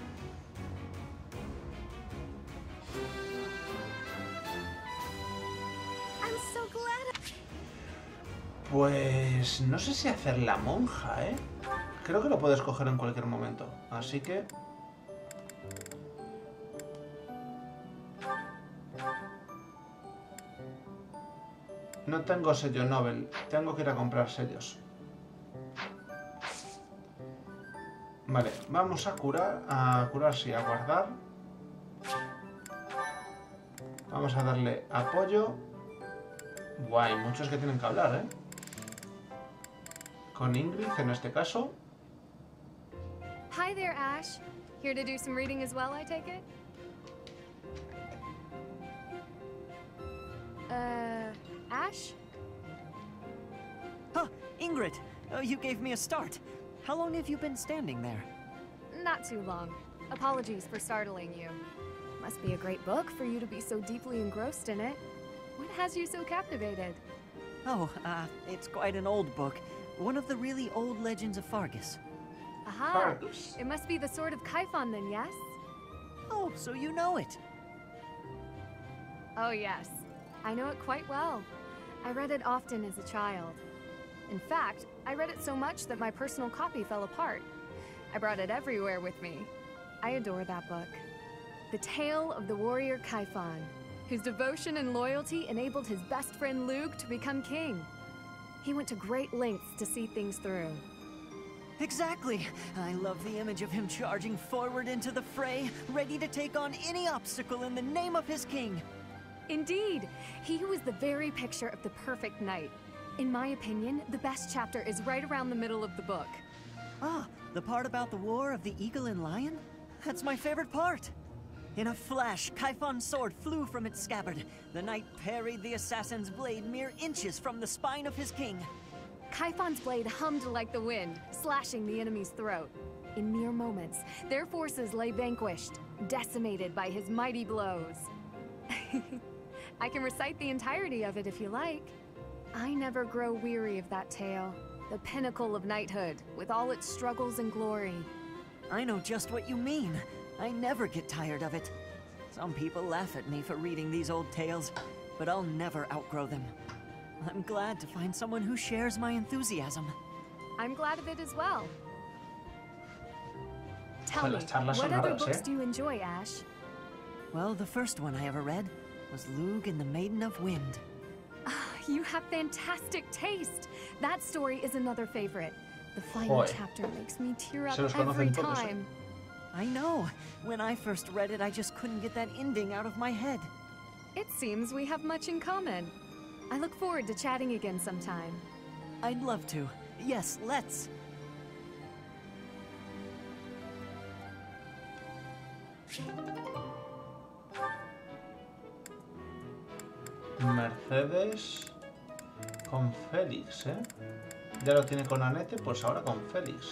Pues no sé si hacer la monja, ¿eh? Creo que lo puedes coger en cualquier momento. Así que... No tengo sello Nobel. Tengo que ir a comprar sellos. Vale, vamos a curar. A curar, sí, a guardar. Vamos a darle apoyo. Guay, muchos que tienen que hablar, ¿eh? Con Ingrid, en este caso. Hi there, Ash. Here to do some reading as well, I take it? Ash? Huh, Ingrid, you gave me a start. How long have you been standing there? Not too long. Apologies for startling you. Must be a great book for you to be so deeply engrossed in it. What has you so captivated? Oh, it's quite an old book. One of the really old legends of Fargus. Aha! It must be the Sword of Kaifon then, yes? Oh, so you know it. Oh yes. I know it quite well. I read it often as a child. In fact, I read it so much that my personal copy fell apart. I brought it everywhere with me. I adore that book. The tale of the warrior Kaifon, whose devotion and loyalty enabled his best friend Lug to become king. He went to great lengths to see things through. Exactly! I love the image of him charging forward into the fray, ready to take on any obstacle in the name of his king. Indeed! He was the very picture of the perfect knight. In my opinion, the best chapter is right around the middle of the book. Ah, the part about the War of the Eagle and Lion? That's my favorite part! In a flash, Kaifon's sword flew from its scabbard. The knight parried the assassin's blade mere inches from the spine of his king. Kaifon's blade hummed like the wind, slashing the enemy's throat. In mere moments, their forces lay vanquished, decimated by his mighty blows. I can recite the entirety of it if you like. I never grow weary of that tale. The pinnacle of knighthood, with all its struggles and glory. I know just what you mean. I never get tired of it. Some people laugh at me for reading these old tales, but I'll never outgrow them. I'm glad to find someone who shares my enthusiasm. I'm glad of it as well. Tell me, what other books do you enjoy, Ash? Well, the first one I ever read was Lug and the Maiden of Wind. You have fantastic taste. That story is another favorite. The final chapter makes me tear up every time. I know. When I first read it, I just couldn't get that ending out of my head. It seems we have much in common. I look forward to chatting again sometime. I'd love to. Yes, let's. Mercedes con Félix, ¿eh? Ya lo tiene con Annette, pues ahora con Félix.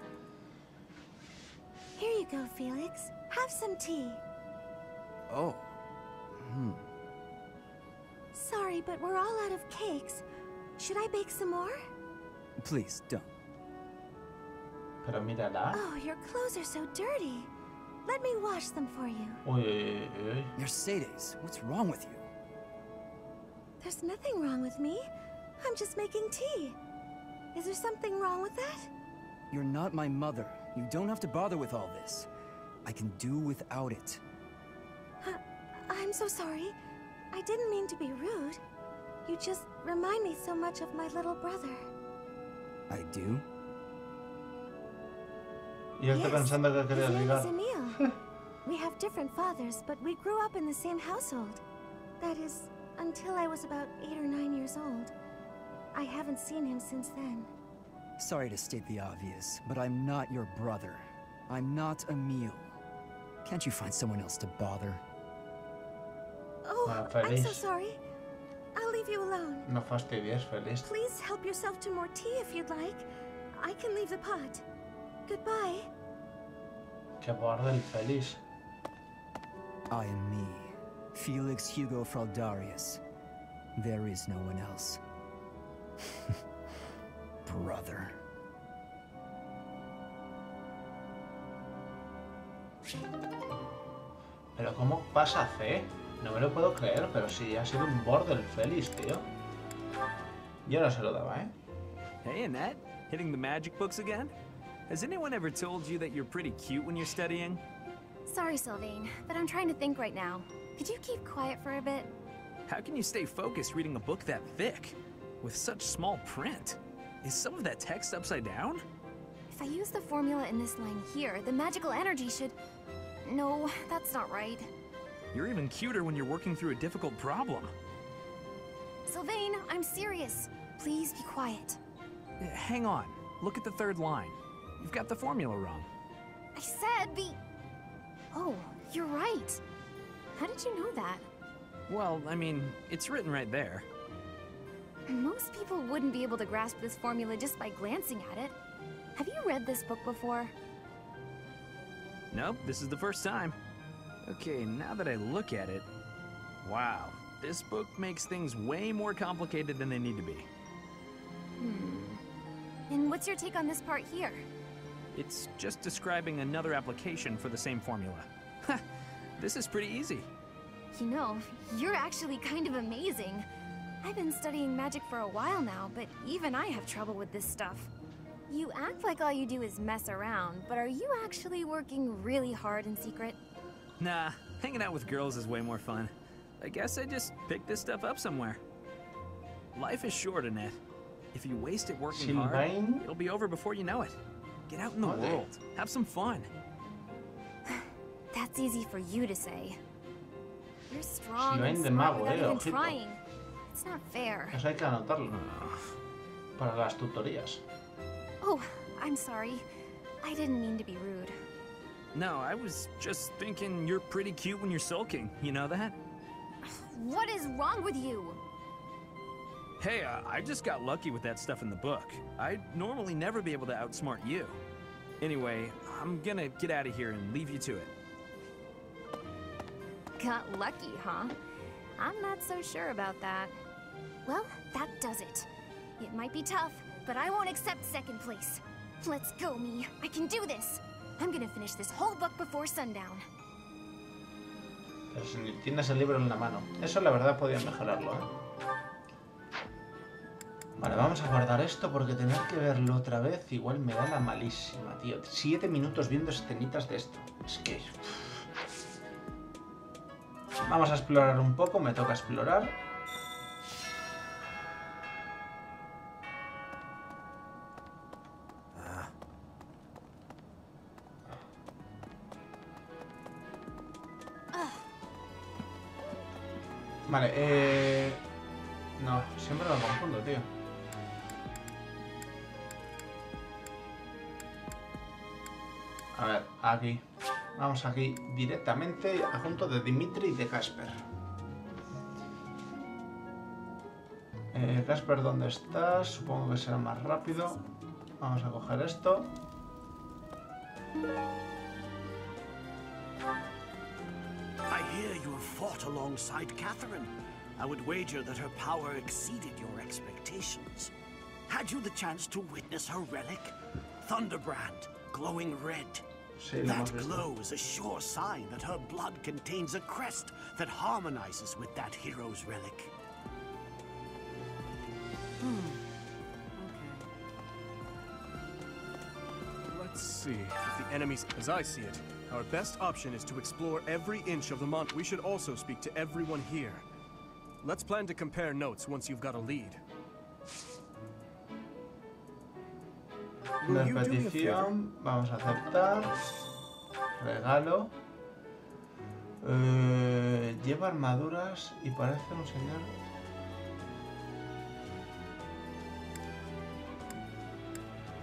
Here you go, Felix. Have some tea. Oh. Sorry, but we're all out of cakes. Should I bake some more? Please, don't. Pero mírala. Oh, your clothes are so dirty. Let me wash them for you. Uy. Mercedes, what's wrong with you? There's nothing wrong with me. I'm just making tea. Is there something wrong with that? You're not my mother. You don't have to bother with all this. I can do without it. I'm so sorry. I didn't mean to be rude. You just remind me so much of my little brother. I do? Yes, his name is Emil. We have different fathers, but we grew up in the same household. That is, until I was about 8 or 9 years old. I haven't seen him since then. Sorry to state the obvious, but I'm not your brother. I'm not Emil. Can't you find someone else to bother? Oh, I'm so sorry. I'll leave you alone. No fastidies, Feliz. Please help yourself to more tea if you'd like. I can leave the pot. Goodbye. Que borde el Feliz. I am me, Felix Hugo Fraldarius. There is no one else. Brother. Pero ¿cómo pasa C? No me lo puedo creer, pero sí, ha sido un borde el Feliz, tío. Yo no se lo daba, ¿eh? Hey, Annette. Hitting the magic books again? Has anyone ever told you that you're pretty cute when you're studying? Sorry, Sylvain, but I'm trying to think right now. Could you keep quiet for a bit? How can you stay focused reading a book that thick? With such small print? Is some of that text upside down? If I use the formula in this line here, the magical energy should... No, that's not right. You're even cuter when you're working through a difficult problem. Sylvain, I'm serious. Please be quiet. Hang on. Look at the third line. You've got the formula wrong. I said the... Oh, you're right. How did you know that? Well, I mean, it's written right there. Most people wouldn't be able to grasp this formula just by glancing at it. Have you read this book before? Nope, this is the first time. Okay, now that I look at it... Wow, this book makes things way more complicated than they need to be. And what's your take on this part here? It's just describing another application for the same formula. This is pretty easy. You know, you're actually kind of amazing. I've been studying magic for a while now, but even I have trouble with this stuff. You act like all you do is mess around, but are you actually working really hard in secret? Nah, hanging out with girls is way more fun. I guess I just picked this stuff up somewhere. Life is short, Annette. If you waste it working hard, it'll be over before you know it. Get out in the world. Have some fun. That's easy for you to say. You're strong Sylvain and de smart mago, without even ojito. trying. It's not fair. Eso hay que anotarlo. Para las tutorías. Oh, I'm sorry. I didn't mean to be rude. No, I was just thinking you're pretty cute when you're sulking. You know that? What is wrong with you? Hey, I just got lucky with that stuff in the book. I'd normally never be able to outsmart you. Anyway, I'm gonna get out of here and leave you to it. Got lucky, huh? I'm not so sure about that. Well, that does it. It might be tough, but I won't accept second place. Let's go, me. I can do this. I'm gonna finish this whole book before sundown. Pero si tienes el libro en la mano. Eso la verdad podía mejorarlo, ¿eh? Vale, vamos a guardar esto porque tener que verlo otra vez igual me da la malísima, tío. 7 minutos viendo escenitas de esto. Es que... Vamos a explorar un poco, me toca explorar. Vale, no, siempre lo confundo, tío. A ver, aquí. Vamos aquí directamente junto de Dimitri y de Casper. Casper, ¿dónde estás? Supongo que será más rápido. Vamos a coger esto. I hear you have fought alongside Catherine. I would wager that her power exceeded your expectations. Had you the chance to witness her relic? Thunderbrand, glowing red. That glow is a sure sign that her blood contains a crest that harmonizes with that hero's relic. Let's see. If the enemies... As I see it, our best option is to explore every inch of the mont. We should also speak to everyone here. Let's plan to compare notes once you've got a lead. La petición, vamos a aceptar. Regalo. Lleva armaduras y parece un señor.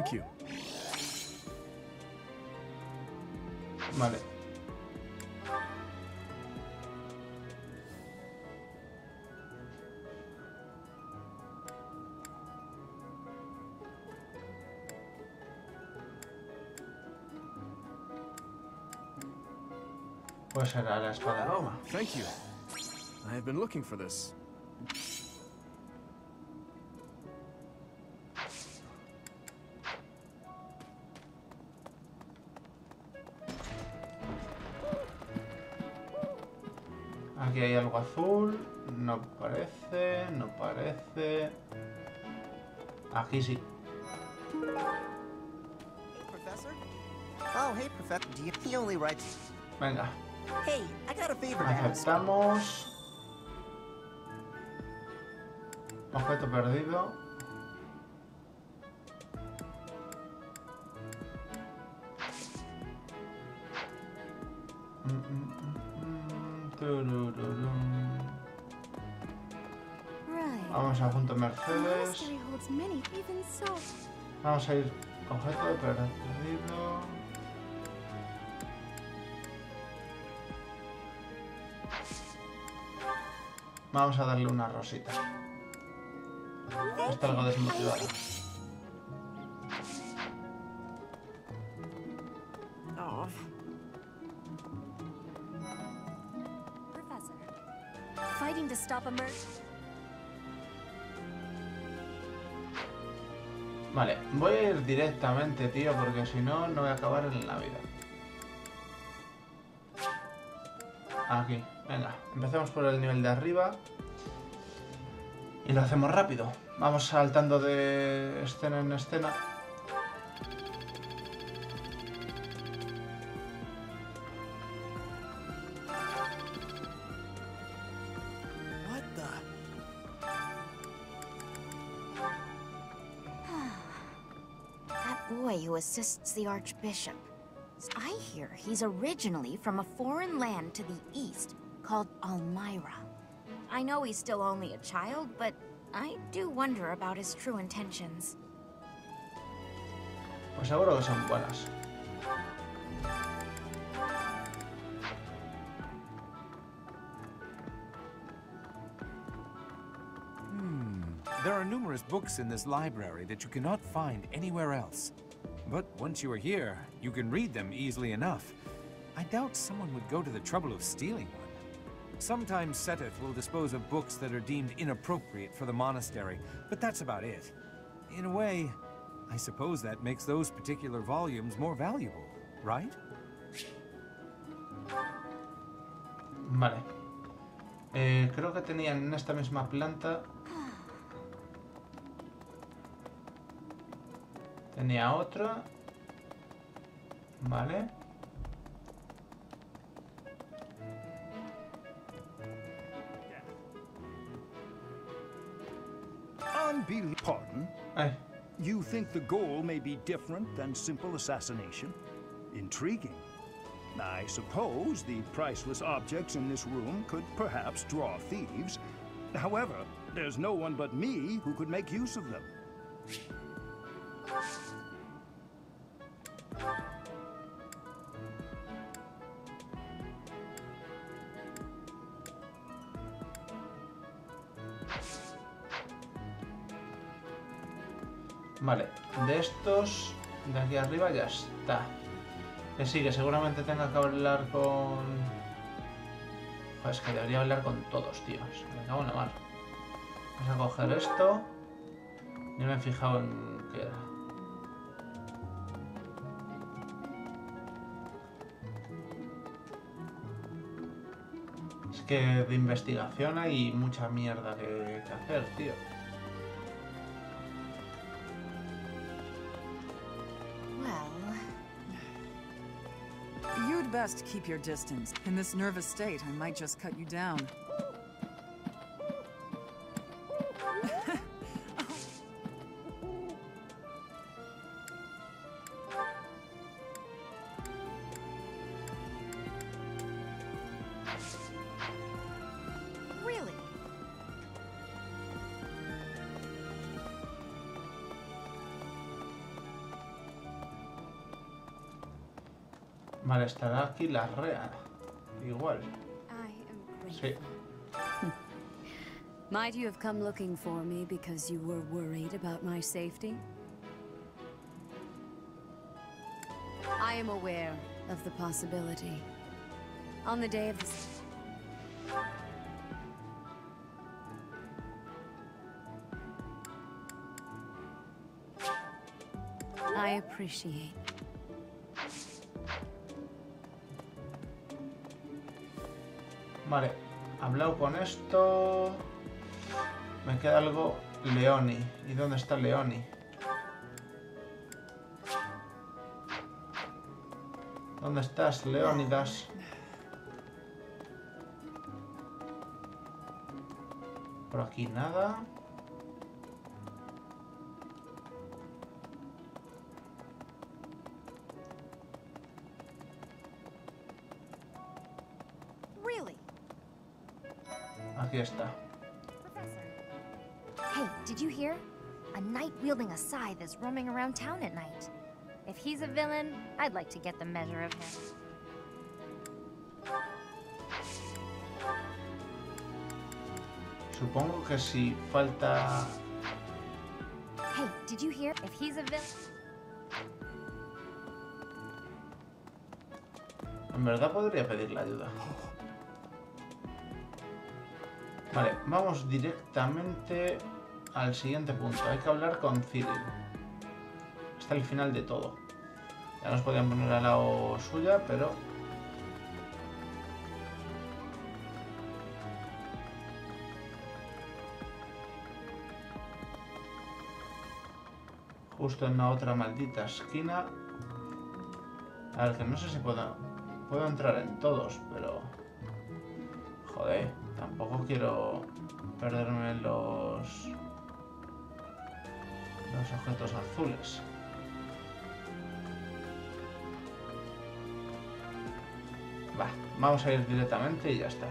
Thank you. Vale. Pues será la espada Roma. Thank you. I have been looking for this. Aquí hay algo azul. No parece, no parece. Aquí sí. Professor? Oh, hey, Professor. He only writes. Venga. Hey, I got a favor to ask. Aceptamos. Objeto perdido. Vamos a punto Mercedes. Vamos a ir objeto perdido. Vamos a darle una rosita. Está algo desmotivada. Professor, fighting to stop a murder. Vale, voy a ir directamente, tío, porque si no, no voy a acabar en la vida. Aquí, venga, empecemos por el nivel de arriba. Y lo hacemos rápido. Vamos saltando de escena en escena. Who assists the Archbishop. I hear he's originally from a foreign land to the east called Almyra. I know he's still only a child, but I do wonder about his true intentions. Pues seguro que son buenas. There are numerous books in this library that you cannot find anywhere else. But once you are here, you can read them easily enough. I doubt someone would go to the trouble of stealing one. Sometimes Seteth will dispose of books that are deemed inappropriate for the monastery, but that's about it. In a way, I suppose that makes those particular volumes more valuable, right? Vale. Creo que tenían en esta misma planta... Tenía otra. Vale. Pardon? You think the goal may be different than simple assassination? Intriguing. I suppose the priceless objects in this room could perhaps draw thieves. However, there's no one but me who could make use of them. Vale, de estos de aquí arriba ya está. Que sí, que seguramente tenga que hablar con... Pues que debería hablar con todos, tíos. Me cago en la mar. Vamos a coger esto. Ni me he fijado en qué era. Es que de investigación hay mucha mierda que hacer, tío. You'd best keep your distance. In this nervous state, I might just cut you down. Really? Vale, estará aquí la Rea. Igual. Sí. Might you have come looking for me because you were worried about my safety? I am aware of the possibility. On the day of the... I appreciate. Vale, hablado con esto. Me queda algo. Leoni. ¿Y dónde está Leoni? ¿Dónde estás, Leónidas? Por aquí nada. Aquí está. Hey, did you hear? A knight wielding a scythe is roaming around town at night. If he's a villain, I'd like to get the measure of him. Supongo que si falta... Hey, did you hear? If he's a villain... En verdad podría pedirle ayuda. Vale, vamos directamente al siguiente punto. Hay que hablar con Cyril. Hasta el final de todo. Ya nos podían poner al lado suya, pero... justo en la otra maldita esquina. A ver, que no sé si puedo entrar en todos, pero... joder, tampoco quiero perderme los objetos azules. Va, vamos a ir directamente y ya está.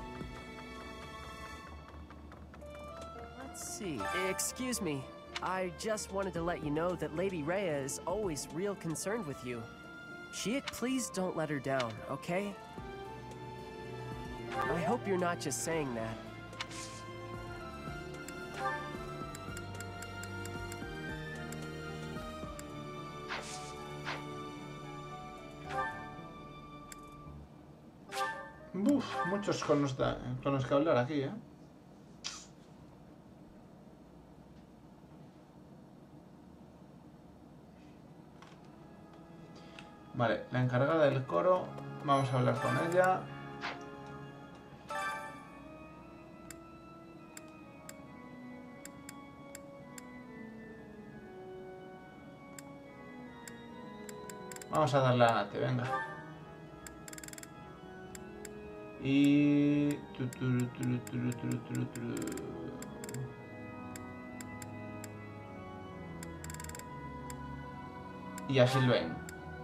Let's see. Excuse me. I just wanted to let you know that Lady Rhea is always real concerned with you. Please don't let her down, okay? I hope you're not just saying that. Uf, muchos con los que hablar aquí, ¿eh? Vale, la encargada del coro, vamos a hablar con ella. Vamos a darle a Nate, venga. Y... y a Sylvain.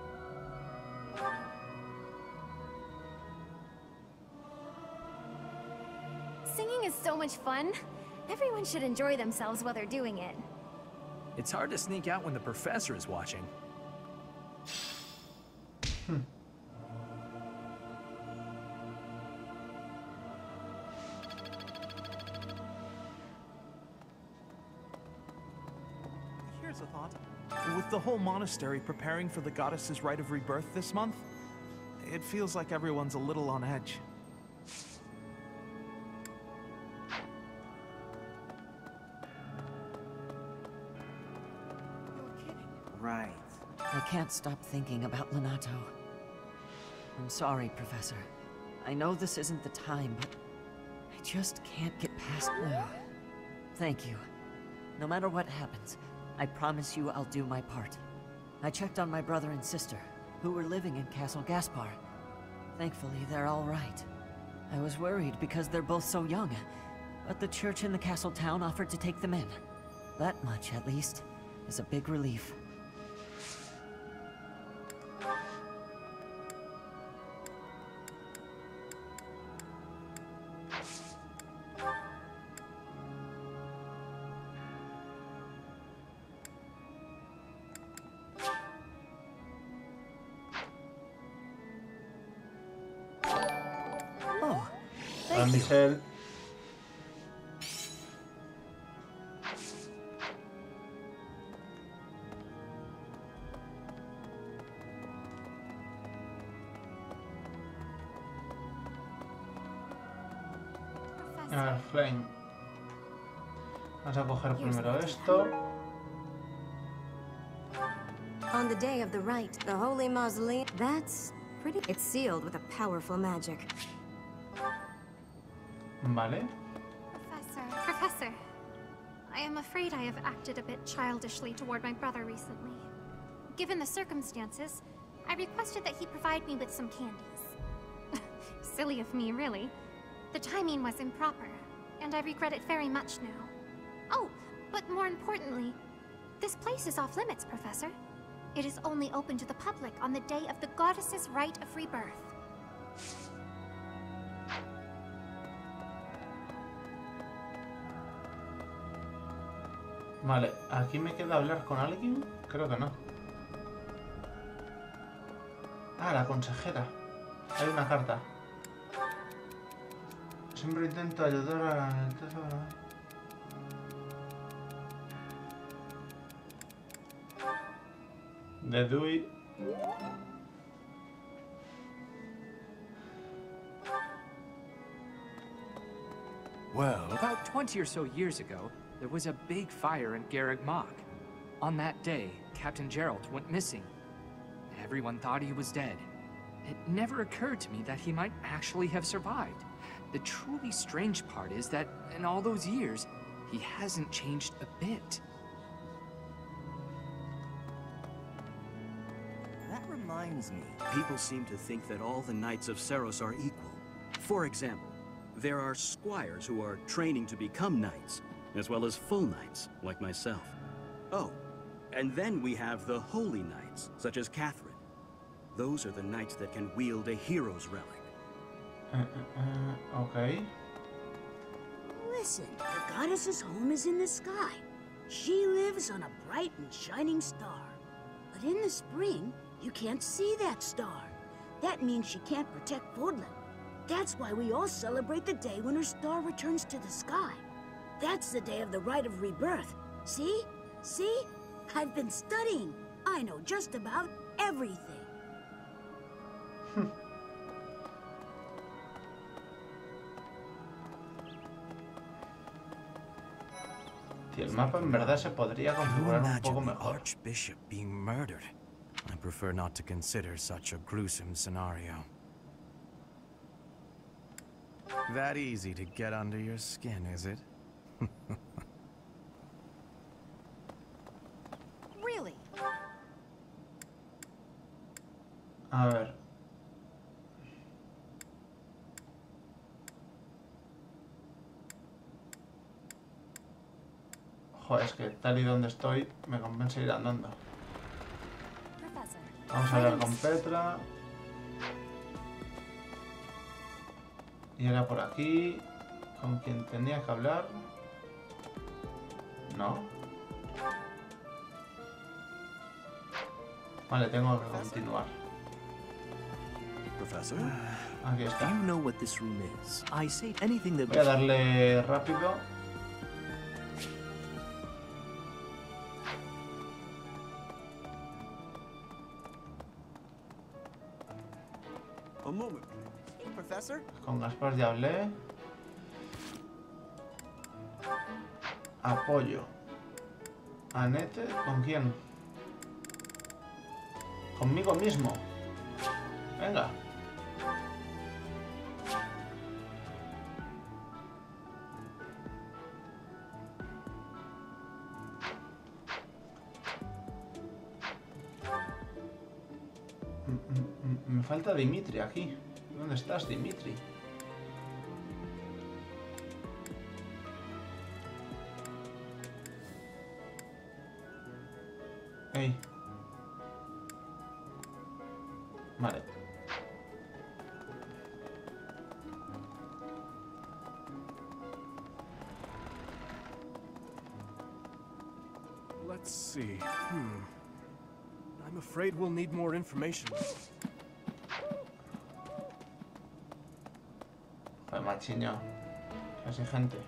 Singing is so much fun. Everyone should enjoy themselves while they're doing it. It's hard to sneak out when the professor is watching. Here's a thought. With the whole monastery preparing for the goddess's rite of rebirth this month, it feels like everyone's a little on edge. Right. I can't stop thinking about Lonato. I'm sorry, Professor. I know this isn't the time, but I just can't get past... Thank you. No matter what happens, I promise you I'll do my part. I checked on my brother and sister, who were living in Castle Gaspar. Thankfully, they're all right. I was worried because they're both so young, but the church in the castle town offered to take them in. That much, at least, is a big relief. damisel. A ver, Flame. Vamos a coger primero esto. On the day of the rite, the holy mausoleum. That's pretty. It's sealed with a powerful magic. Vale. Professor, I am afraid I have acted a bit childishly toward my brother recently. Given the circumstances, I requested that he provide me with some candies. Silly of me, really. The timing was improper, and I regret it very much now. Oh, but more importantly, this place is off limits, Professor. It is only open to the public on the day of the goddess's rite of rebirth. Vale, ¿aquí me queda hablar con alguien? Creo que no. Ah, la consejera. Hay una carta. Siempre intento ayudar a... De Dewey. Well, about 20 or so years ago, there was a big fire in Garreg Mach. On that day, Captain Gerald went missing. Everyone thought he was dead. It never occurred to me that he might actually have survived. The truly strange part is that, in all those years, he hasn't changed a bit. That reminds me. People seem to think that all the Knights of Seiros are equal. For example, there are squires who are training to become knights, as well as full knights, like myself. Oh, and then we have the holy knights, such as Catherine. Those are the knights that can wield a hero's relic. Okay. Listen, the goddess's home is in the sky. She lives on a bright and shining star. But in the spring, you can't see that star. That means she can't protect Fodlan. That's why we all celebrate the day when her star returns to the sky. That's the day of the rite of rebirth. See? See? I've been studying. I know just about everything. El mapa en verdad se podría configurar un poco mejor. Archbishop being murdered. I prefer not to consider such a gruesome scenario. That easy to get under your skin, is it? Really? A ver. Joder, es que tal y donde estoy me compensa ir andando. Vamos a hablar con Petra. Y era por aquí. ¿Con quien tenía que hablar? No. Vale, tengo que continuar. Professor? Aquí está. Do you know what this room is? I say anything that... Voy a darle rápido. A moment, please. Hey, Professor? Con Gaspar ya hablé. Apoyo. Annette, ¿con quién? Conmigo mismo. Venga. Me falta Dimitri aquí. ¿Dónde estás, Dimitri? Hey. Vale. Let's see. I'm afraid we'll need more information. Joder, machiño. Exigente.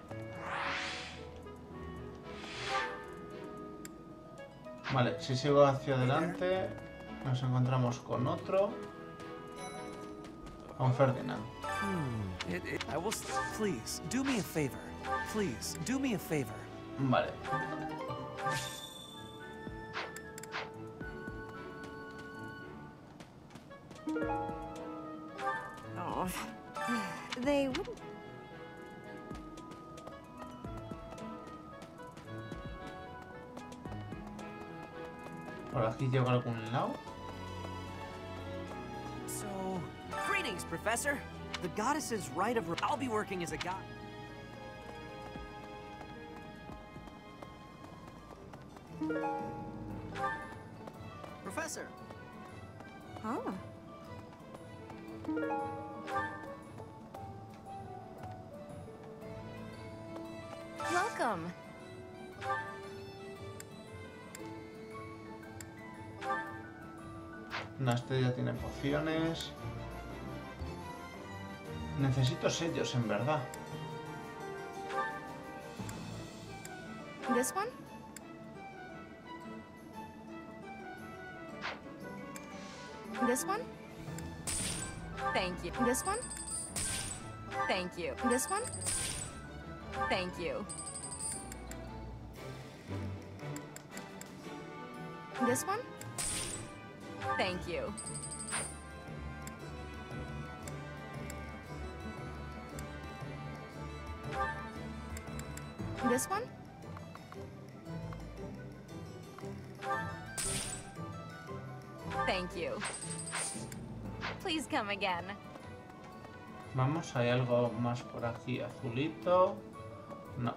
Vale, si sigo hacia adelante, nos encontramos con otro. Con Ferdinand. I will. Please, do me a favor. Please, do me a favor. Vale. Oh, they wouldn't. ¿Por aquí llego a algún lado? So, greetings, Professor. The goddess's right of... I'll be working as a god... Professor! Oh. Welcome. Una estrella tiene pociones. Necesito sellos, en verdad. This one? This one? Thank you. This one? Thank you. This one? Thank you. This one? Thank you. This one? Thank you. Please come again. Vamos, hay algo más por aquí. Azulito. No.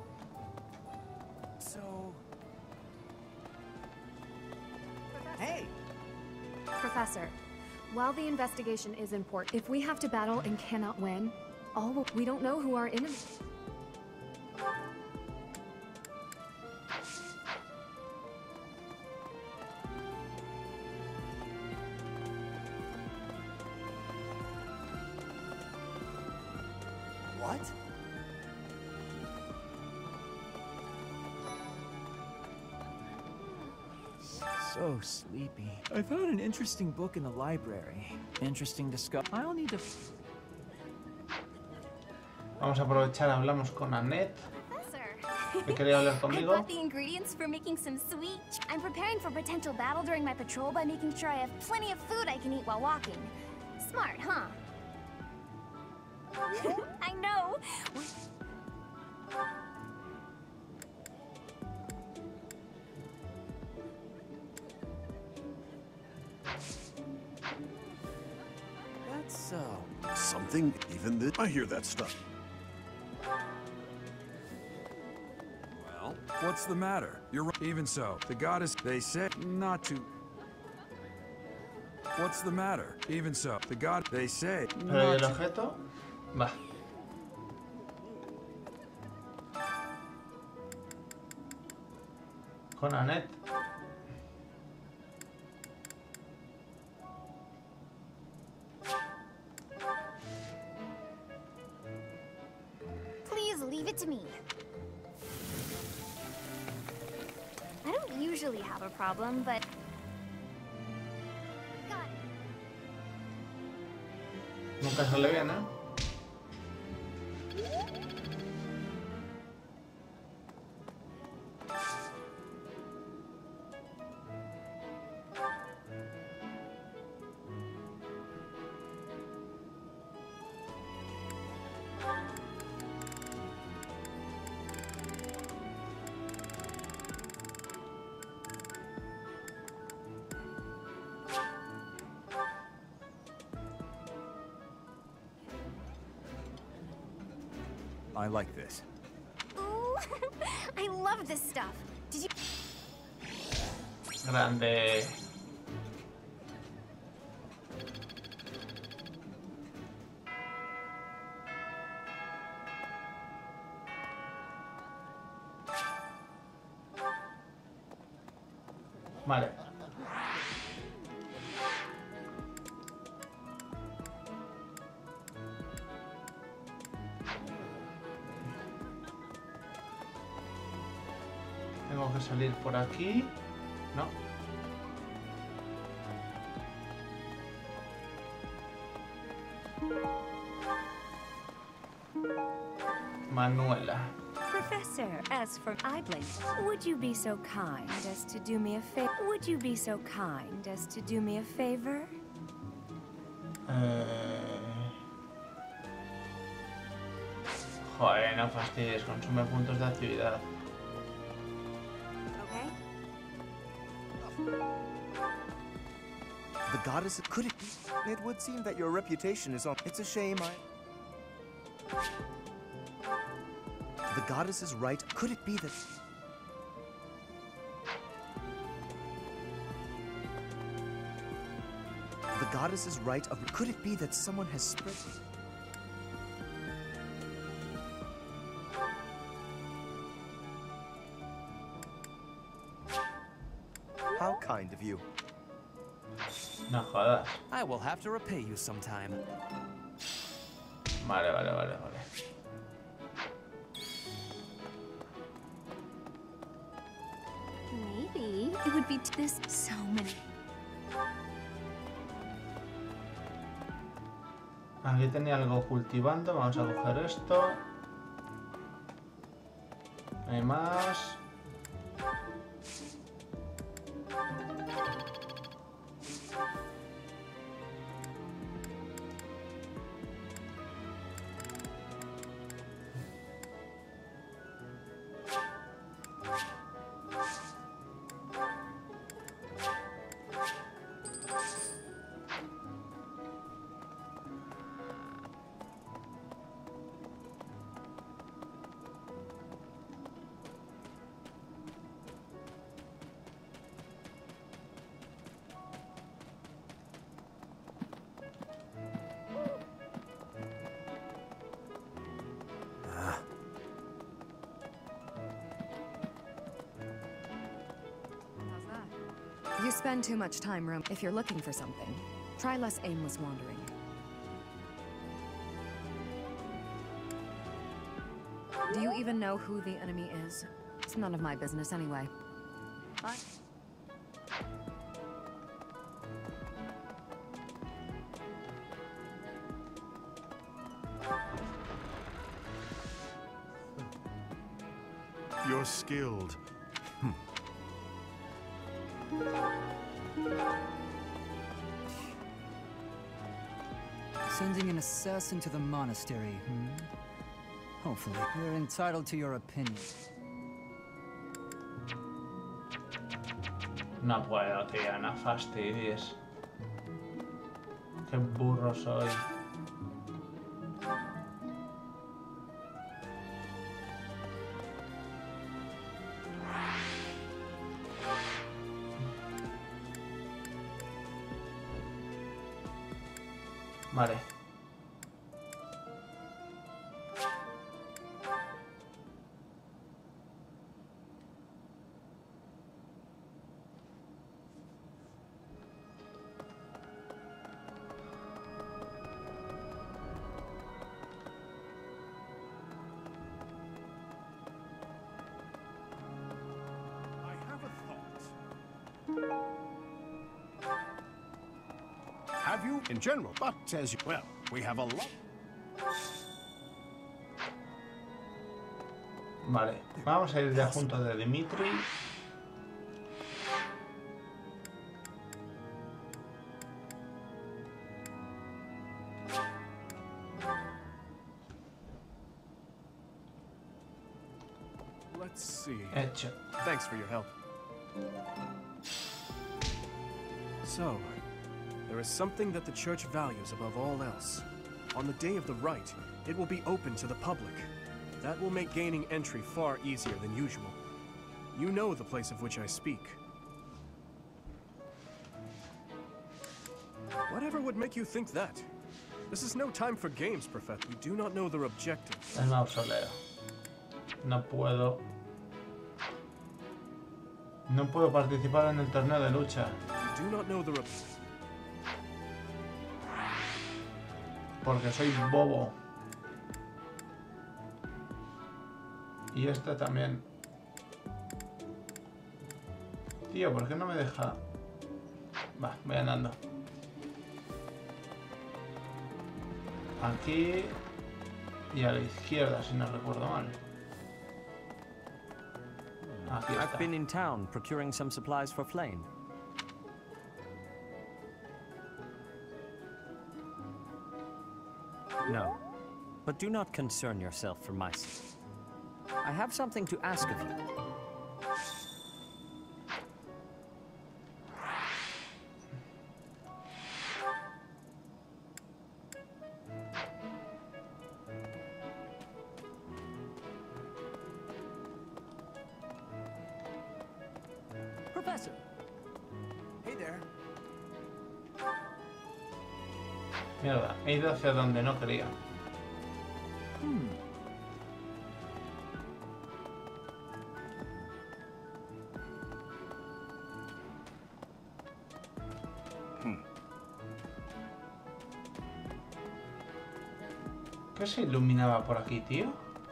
Hey! Professor, while the investigation is important, if we have to battle and cannot win, we don't know who our enemy. What? So sleepy. I found an interesting book in the library. Interesting discovery. I'll need to... Vamos a aprovechar, hablamos con Annette. ¿Que quería hablar I conmigo? bought the ingredients for making some sweet. I'm preparing for potential battle during my patrol by making sure I have plenty of food I can eat while walking. Smart, huh? I know. That's, Something even this. I hear that stuff. Well, what's the matter? You're right. Even so, the goddess, they said not to... What's the matter? Even so, the god, they say ¿Pero y el objeto? Va. Con Annette. Please leave it to me. I don't usually have a problem, but... Nunca sale bien, ¿eh? I like this. Ooh, I love this stuff. Did you... Grande. Vale. que salir por aquí. No. Manuela. Professor, as for Ibling, would you be so kind as to do me a favor? Would you be so kind as to do me a favor? Joder, no fastidies, consume puntos de actividad. Okay. The goddess, could it be? It would seem that your reputation is on. It's a shame The goddess is right. Could it be that... The goddess is right. Could it be that someone has spread... How kind of you. No jodas. I will have to repay you sometime. Vale. Maybe it would be this so many. Aquí tenía algo cultivando. Vamos a coger esto. Hay más. You spend too much time roam. If you're looking for something, try less aimless wandering. Do you even know who the enemy is? It's none of my business anyway. Bye. You're skilled. Sending an assassin to the monastery, Hopefully, you're entitled to your opinion. No puedo, tía, no fastidies. Qué burro soy. Vale. Have you? In general, but as you... Well, we have a lot... Vale, vamos a ir ya junto de Dimitri. Let's see. Hecho. Thanks for your help. So, there is something that the church values above all else. On the day of the rite, it will be open to the public. That will make gaining entry far easier than usual. You know the place of which I speak. Whatever would make you think that? This is no time for games, Professor. You do not know their objective. El mausoleo. No puedo... No puedo participar en el torneo de lucha. You do not know their objective. Porque soy bobo. Y este también. Tío, ¿por qué no me deja? Va, voy andando. Aquí y a la izquierda, si no recuerdo mal. Aquí está. I've been in town procuring some supplies for Flame. No, but do not concern yourself for my sake. I have something to ask of you. Professor. Hey there. Mierda, he ido hacia donde no quería. ¿Qué se iluminaba por aquí, tío?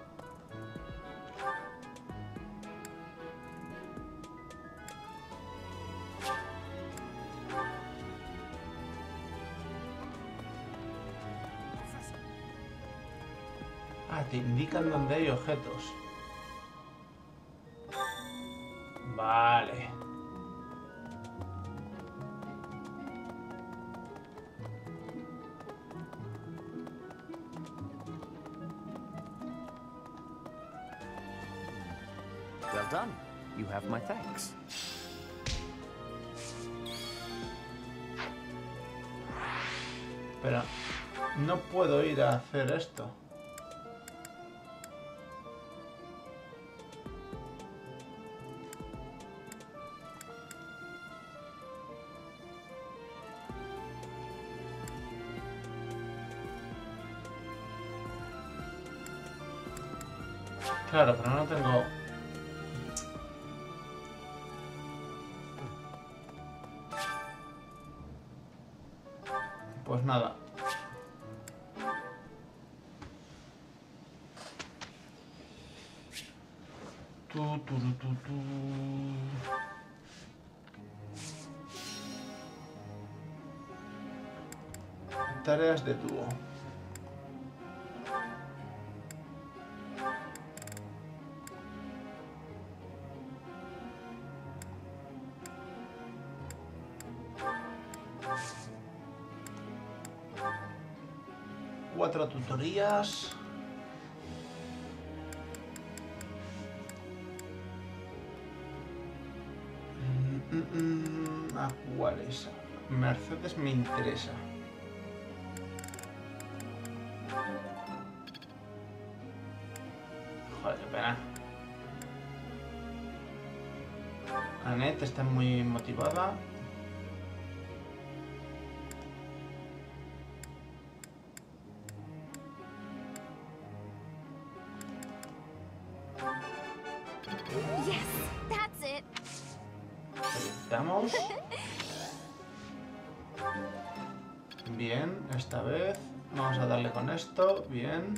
Ah, te indican dónde hay objetos. Vale. Well done. You have my thanks. Pero no puedo ir a hacer esto. Claro, pero no tengo... Pues nada. Tareas de dúo. Cuatro tutorías. ¿A cuáles? Mercedes me interesa. Joder, qué pena. Annette está muy motivada. Yes, that's it. Estamos. Bien, esta vez vamos a darle con esto. Bien.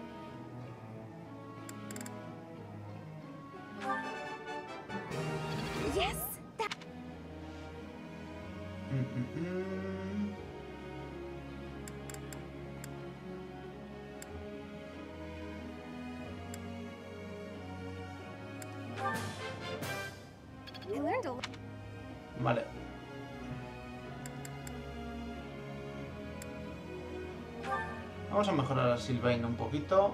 Yes. I learned a lot. Vale. Vamos a mejorar a Sylvain un poquito.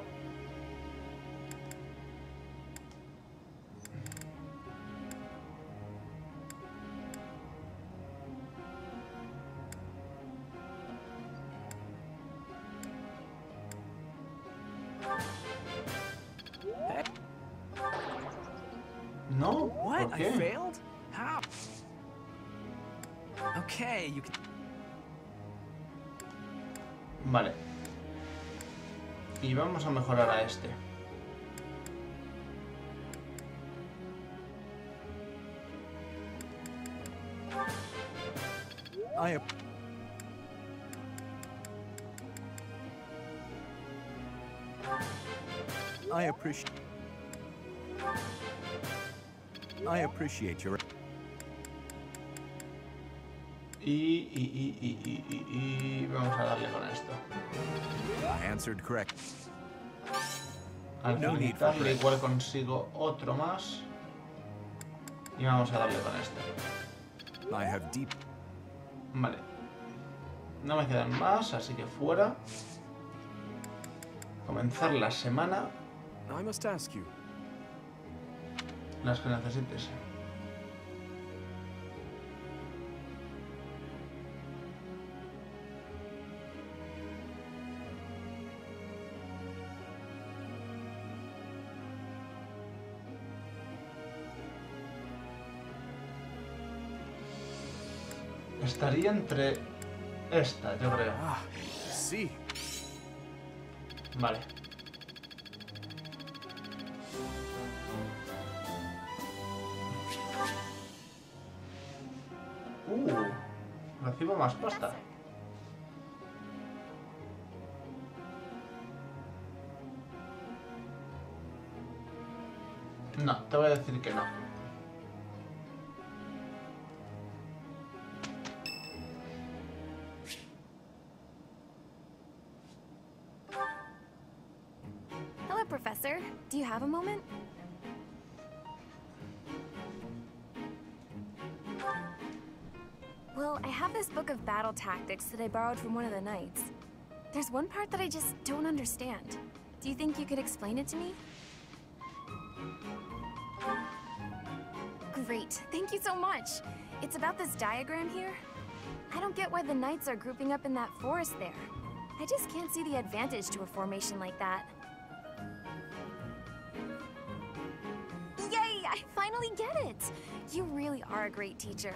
No, What? ¿por I qué? failed? How? Okay, you can... Vale. Y vamos a mejorar a este. I appreciate your... Y vamos a darle con esto. Answered correct. Al finalizarle igual consigo otro más. Y vamos a darle con esto. Vale. No me quedan más, así que fuera. Comenzar la semana. Las que necesites. Estaría entre esta, yo creo. Sí. Vale. Recibo más pasta. No, te voy a decir que no. Hello, Professor. Do you have a moment? Well, I have this book of battle tactics that I borrowed from one of the knights. There's one part that I just don't understand. Do you think you could explain it to me? Great, thank you so much. It's about this diagram here. I don't get why the knights are grouping up in that forest there. I just can't see the advantage to a formation like that. Yay, I finally get it! You really are a great teacher.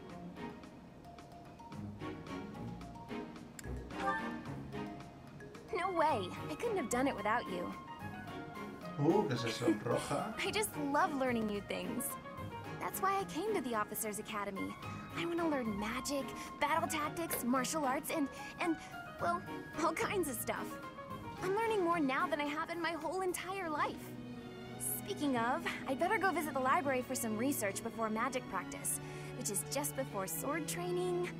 No way! I couldn't have done it without you. ¿Qué es eso? Roja. I just love learning new things. That's why I came to the Officers Academy. I want to learn magic, battle tactics, martial arts, and, well, all kinds of stuff. I'm learning more now than I have in my whole entire life. Speaking of, I'd better go visit the library for some research before magic practice, which is just before sword training.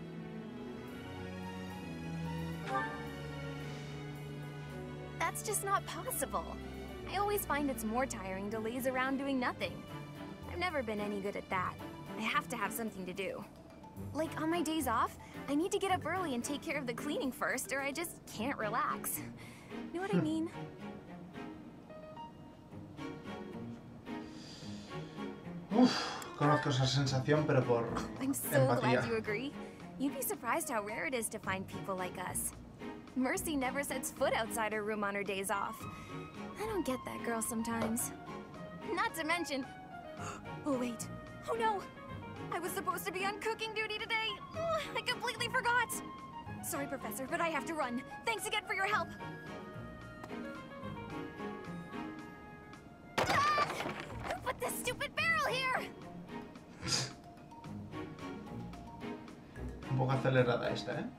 That's just not possible. I always find it's more tiring to laze around doing nothing. I've never been any good at that. I have to have something to do. Like, on my days off, I need to get up early and take care of the cleaning first, or I just can't relax. Know what I mean? Conozco esa sensación, pero por I'm so empatía. glad you agree. You'd be surprised how rare it is to find people like us. Mercy never sets foot outside her room on her days off. I don't get that girl sometimes. Not to mention... Oh, wait. Oh, no. I was supposed to be on cooking duty today. I completely forgot. Sorry, Professor, but I have to run. Thanks again for your help. Ah! Who put this stupid barrel here? Un poco acelerada esta, ¿eh?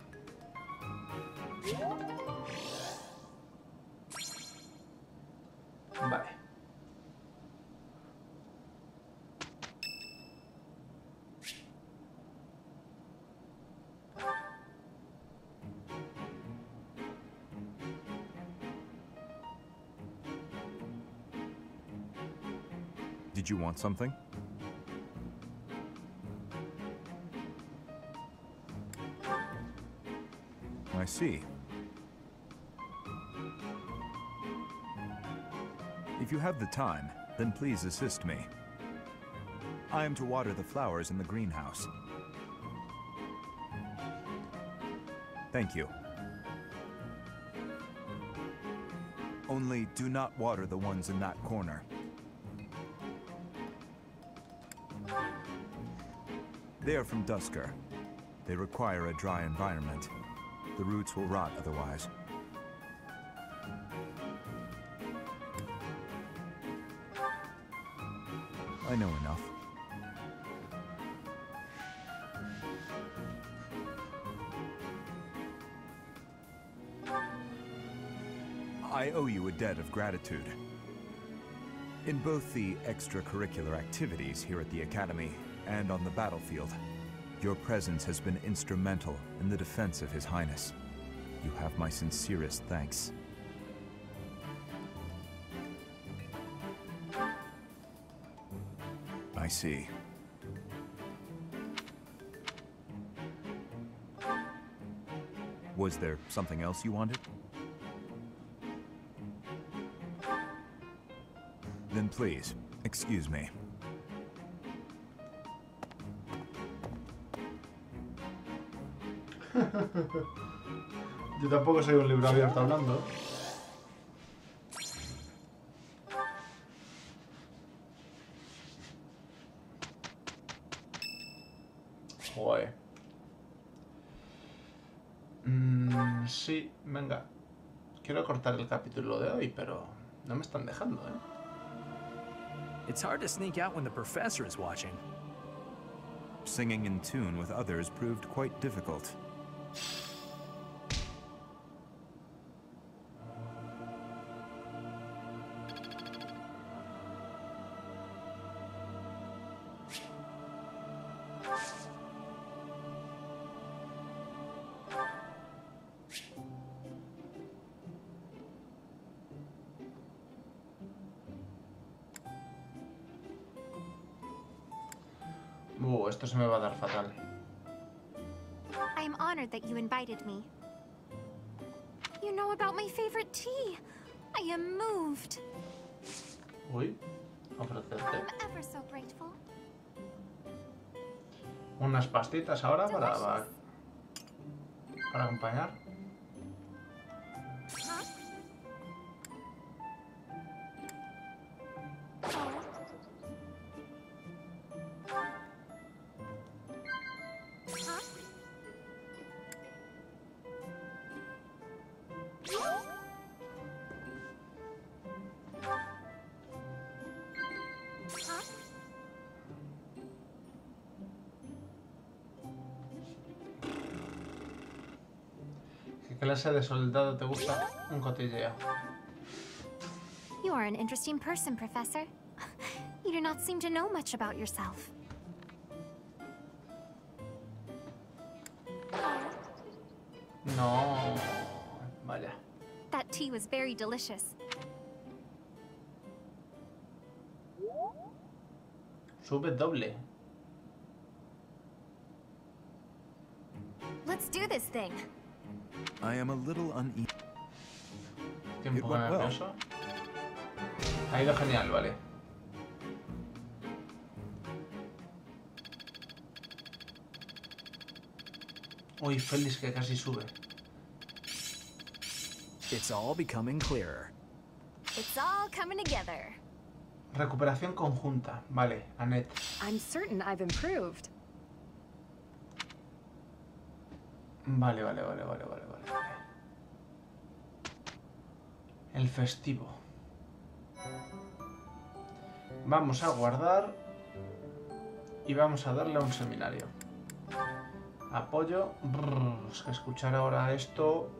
Vale. Did you want something? I see. If you have the time, then please assist me. I am to water the flowers in the greenhouse. Thank you. Only do not water the ones in that corner. They are from Dusker. They require a dry environment. The roots will rot otherwise. I know enough. I owe you a debt of gratitude. In both the extracurricular activities here at the Academy and on the battlefield, Your presence has been instrumental in the defense of His Highness. You have my sincerest thanks. I see. Was there something else you wanted? Then please, excuse me. Yo tampoco soy un libro abierto hablando. Joder. Sí, venga. Quiero cortar el capítulo de hoy, pero no me están dejando, ¿eh? It's hard to sneak out when the professor is watching. Singing in tune with others proved quite difficult. Esto se me va a dar fatal. I am honored that you invited me. You know about my favorite tea. I am moved. Uy, ofrecerte. I'm ever so grateful. Unas pastitas ahora para acompañar. ¿Qué clase de soldado te gusta? Un cotilleo. You are an interesting person, Professor. You do not seem to know much about yourself. No, vaya. That tea was very delicious. Sube doble. Let's do this thing. I am a little uneasy. Estoy un poco nervioso. Ha ido genial, vale. Uy, Félix, que casi sube. It's all becoming clearer. It's all coming together. Recuperación conjunta. Vale, Annette. I'm certain I've improved. Vale. El festivo. Vamos a guardar y vamos a darle a un seminario. Apoyo. Es que escuchar ahora esto.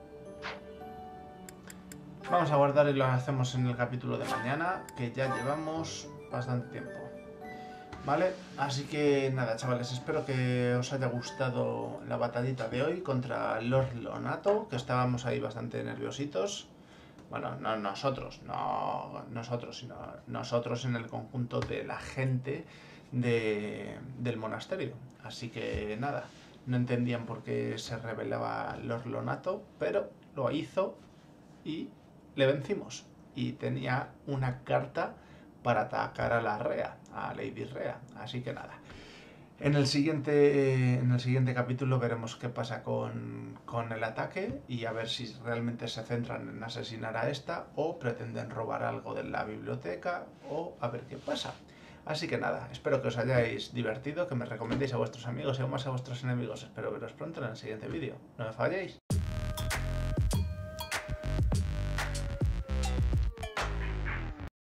Vamos a guardar y lo hacemos en el capítulo de mañana, que ya llevamos bastante tiempo. Vale, así que nada, chavales, espero que os haya gustado la batallita de hoy contra Lord Lonato, que estábamos ahí bastante nerviositos. Bueno, no nosotros, sino nosotros en el conjunto de la gente del monasterio. Así que nada, no entendían por qué se rebelaba Lord Lonato, pero lo hizo y le vencimos. Y tenía una carta para atacar a la Rea, a Lady Rea. Así que nada. En el siguiente capítulo veremos qué pasa con el ataque y a ver si realmente se centran en asesinar a esta o pretenden robar algo de la biblioteca o a ver qué pasa. Así que nada, espero que os hayáis divertido, que me recomendéis a vuestros amigos y aún más a vuestros enemigos. Espero veros pronto en el siguiente vídeo. No me falléis.